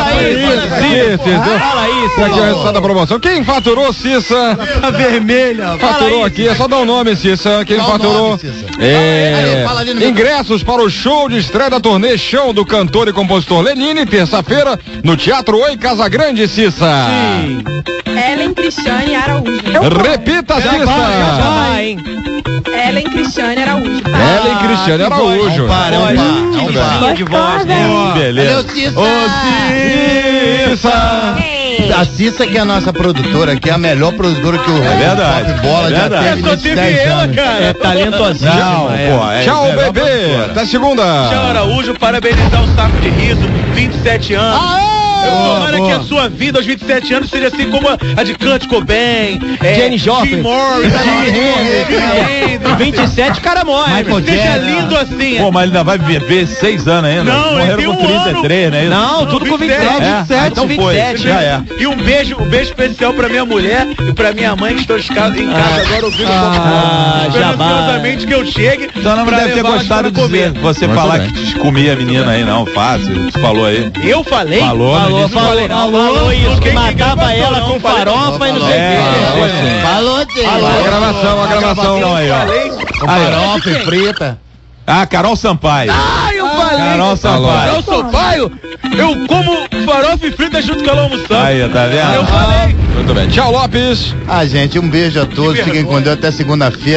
Speaker 4: Fala isso. Aqui é o resultado da promoção. Quem faturou, Cissa?
Speaker 8: A vermelha.
Speaker 4: Faturou aqui. É só dar um nome, Cissa. Quem faturou? Ingressos para o show de estreia da turnê Chão do cantor e compositor Lenine, terça-feira, no Teatro Oi Casagrande, Cissa.
Speaker 8: Sim.
Speaker 10: Ellen Cristiane Araújo.
Speaker 4: Repita, Cissa.
Speaker 10: Ellen Cristiane Araújo.
Speaker 4: Ellen Cristiane Araújo.
Speaker 2: De voz, né?
Speaker 3: Beleza.
Speaker 5: Cissa. A Cissa, que é a nossa produtora, que é a melhor produtora que o
Speaker 3: Pop
Speaker 5: Bola já teve nesses 10 anos.
Speaker 2: É talentosíssima.
Speaker 4: Tchau, bebê. Até segunda.
Speaker 11: Tchau, Araújo. Parabenizar o Saco de Riso, 27 anos. Tomara que a sua vida aos 27 anos seja assim como a de Kurt Cobain,
Speaker 2: Jenny Joplin,
Speaker 11: Jim Morrison,
Speaker 2: 27 cara morre.
Speaker 11: Seja lindo assim.
Speaker 3: Pô, mas ele ainda vai viver 6 anos ainda.
Speaker 11: Não,
Speaker 3: morreram com 33, né?
Speaker 2: Não, tudo com 27.
Speaker 3: Então 27, já é.
Speaker 11: E um beijo especial pra minha mulher e pra minha mãe que estão em casa agora ouvindo o Pop. Que eu chegue.
Speaker 3: Então não deve ter gostado de você falar que comia a menina aí, não, fácil. Você falou aí.
Speaker 11: Eu falei?
Speaker 3: Falou
Speaker 2: isso, que matava ela com farofa e não sei o que.
Speaker 5: Falou dele.
Speaker 4: A gravação aí, ó.
Speaker 5: Farofa e frita.
Speaker 3: Carol Sampaio.
Speaker 11: Eu falei.
Speaker 3: Carol
Speaker 11: Sampaio. Eu como farofa e frita junto com ela almoçando.
Speaker 3: Aí, tá vendo?
Speaker 11: Eu falei.
Speaker 4: Muito bem. Tchau, Lopes.
Speaker 5: Gente, um beijo a todos. Fiquem com Deus até segunda-feira.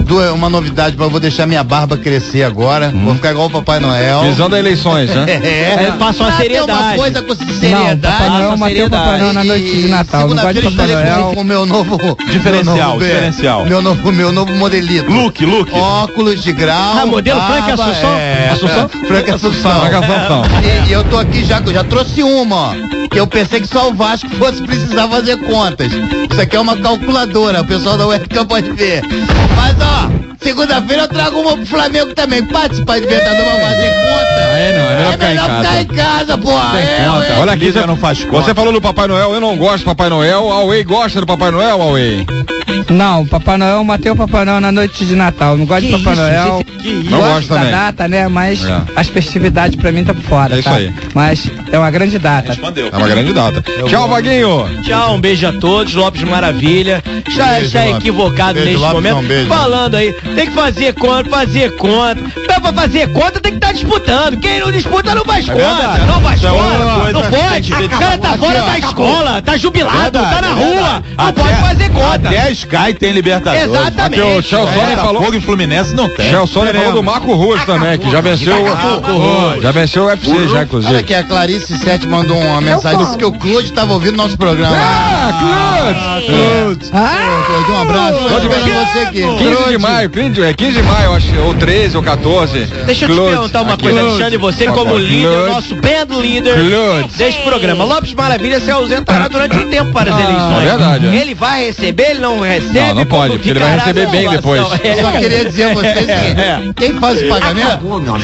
Speaker 5: uma novidade, eu vou deixar minha barba crescer agora. Vou ficar igual o Papai Noel.
Speaker 4: Visando eleições, né?
Speaker 2: Passou a seriedade.
Speaker 5: Tem uma coisa com seriedade.
Speaker 14: Não, Papai Noel matei o Papai Noel na noite de Natal. Não gosto de Papai Noel.
Speaker 5: Com o meu novo
Speaker 3: diferencial.
Speaker 5: Meu novo modelito.
Speaker 3: Look.
Speaker 5: Óculos de grau.
Speaker 2: Modelo Frank Assunção?
Speaker 5: Frank Assunção. E eu tô aqui já trouxe uma, ó. Que eu pensei que só o Vasco fosse precisar fazer contas. Isso aqui é uma calculadora, o pessoal da webcam pode ver. Mas, ó, segunda-feira eu trago uma pro Flamengo também. Participa de Libertadores pra fazer conta.
Speaker 4: É melhor ficar em casa,
Speaker 5: pô.
Speaker 4: Olha aqui, você não faz conta. Você falou do Papai Noel, eu não gosto do Papai Noel. A Huawei gosta do Papai Noel, Huawei?
Speaker 14: Não, Papai Noel, eu matei o Papai Noel na noite de Natal. Não gosto de Papai Noel.
Speaker 4: Não gosto
Speaker 14: da
Speaker 4: também.
Speaker 14: data, né? Mas as festividades pra mim tá por fora.
Speaker 4: É isso aí.
Speaker 14: Mas é uma grande data.
Speaker 4: É uma grande data. Tchau, Vaguinho.
Speaker 2: Tchau, um beijo a todos. Lopes Maravilha. Já equivocado neste momento. Falando aí, tem que fazer conta. Pra fazer conta tem que estar disputando. Quem não disputa não faz conta. Não faz conta. Não pode. O cara tá fora da escola, tá jubilado, tá na rua. Não pode fazer conta.
Speaker 3: Até a Sky tem Libertadores.
Speaker 2: Exatamente.
Speaker 4: O Chelson falou.
Speaker 3: Fogo e Fluminense não tem.
Speaker 4: Chelson falou do Marco Ruas também, que já venceu o UFC, já, inclusive.
Speaker 5: Olha aqui, a Clarice Sete mandou uma mensagem, disse que o Claude estava ouvindo nosso programa.
Speaker 4: Claude!
Speaker 5: Um abraço. Tô vendo você aqui.
Speaker 4: 15 de maio, acho, ou 13 ou 14.
Speaker 2: Deixa eu te perguntar uma coisa, Alexandre, você como líder, nosso band líder deste programa. Lopes Maravilha se ausentará durante um tempo para as eleições.
Speaker 4: É verdade.
Speaker 2: Ele vai receber, ele não recebe?
Speaker 4: Não pode, porque ele vai receber bem depois.
Speaker 5: Eu só queria dizer a vocês que quem faz o pagamento?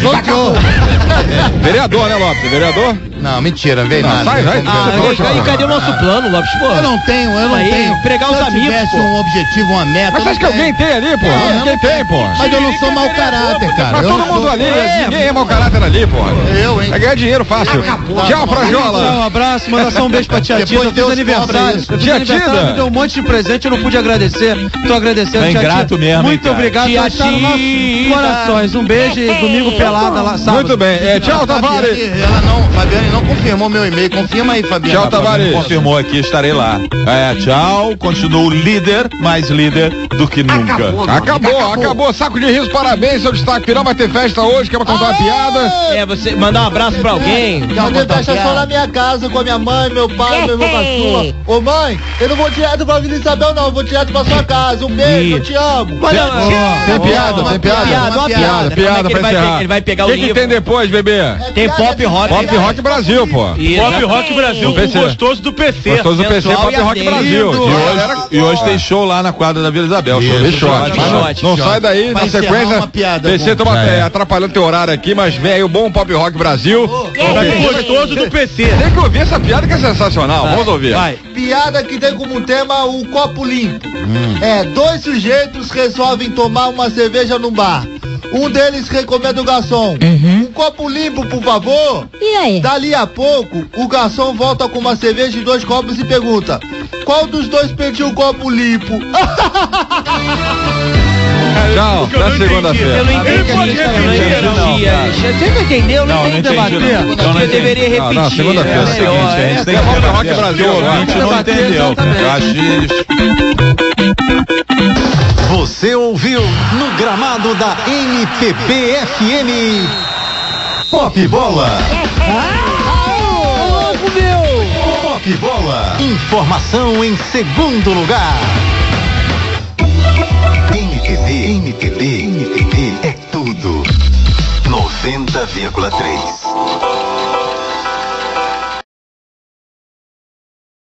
Speaker 4: Vereador, né, Lopes? Vereador?
Speaker 5: Não, mentira, não veio nada.
Speaker 4: Sai.
Speaker 2: E cadê o nosso plano, Lopes? Pô?
Speaker 5: Eu não tenho.
Speaker 2: Pregar os amigos.
Speaker 5: Se eu tivesse um objetivo, uma meta.
Speaker 4: Mas você acha que alguém tem ali, pô? Ninguém tem, pô.
Speaker 5: Mas eu não sou mau caráter, cara.
Speaker 4: Mas todo mundo ali, ninguém é mau caráter ali, pô. Vai ganhar dinheiro fácil. Tchau, Frajola.
Speaker 8: Um abraço, mandar só um beijo pra tia Tida. Eu fiz aniversário.
Speaker 4: Tia Tida.
Speaker 8: Me deu um monte de presente, eu não pude agradecer. Tô agradecendo,
Speaker 3: tia Tida. Ingrato mesmo.
Speaker 8: Muito obrigado por estar nos nossos corações. Um beijo e domingo pelada lá, sábado.
Speaker 4: Muito bem. Tchau, Tavares.
Speaker 5: Fabiane não confirmou meu e-mail. Confirma aí, Fabiane.
Speaker 4: Tchau, Tavares.
Speaker 3: Confirmou aqui, estarei lá. Tchau. Continuo líder, mais líder do que nunca.
Speaker 4: Acabou. Saco de riso, parabéns, seu destaque final. Vai ter festa hoje, quer contar uma piada?
Speaker 2: Você mandar um abraço pra alguém.
Speaker 13: Vai ter festa só na minha casa, com a minha mãe, meu pai, meu irmão caçula. Ô mãe, eu não vou direto pra Vila Isabel, não. Eu vou direto pra sua casa. Um beijo, eu te amo.
Speaker 4: Tem piada pra encerrar.
Speaker 2: Ele vai pegar o
Speaker 4: livro. O que tem depois, bebê?
Speaker 2: Tem Pop Rock.
Speaker 4: Pop Rock Brasil, pô.
Speaker 11: Pop Rock Brasil, o gostoso do PC.
Speaker 4: Gostoso do PC, Pop Rock Brasil.
Speaker 3: E hoje tem show lá na quadra da Vila Isabel.
Speaker 4: Não sai daí, na sequência. PC toma atrapalhando teu horário aqui, mas vem aí o bom Pop Rock Brasil.
Speaker 11: O gostoso do PC.
Speaker 4: Tem que ouvir essa piada que é sensacional. Vamos ouvir.
Speaker 13: Piada que tem como tema o copo limpo. Dois sujeitos resolvem tomar uma cerveja num bar. Um deles recomenda o garçom. Um copo limpo, por favor.
Speaker 12: E aí?
Speaker 13: Dali a pouco, o garçom volta com uma cerveja e 2 copos e pergunta: qual dos dois pediu o copo limpo?
Speaker 4: Tchau, até segunda-feira.
Speaker 2: Eu não entendi a gente não energia. Você não entendeu? Não tem que debater. Eu deveria repetir.
Speaker 4: Não, segunda-feira.
Speaker 3: É o seguinte, a gente tem que
Speaker 4: Pop Rock Brasil.
Speaker 3: A gente não entendeu. Eu acho
Speaker 1: Você ouviu no gramado da MPB FM Pop Bola. Pop Bola. Informação em segundo lugar. MPB é tudo. 90,3.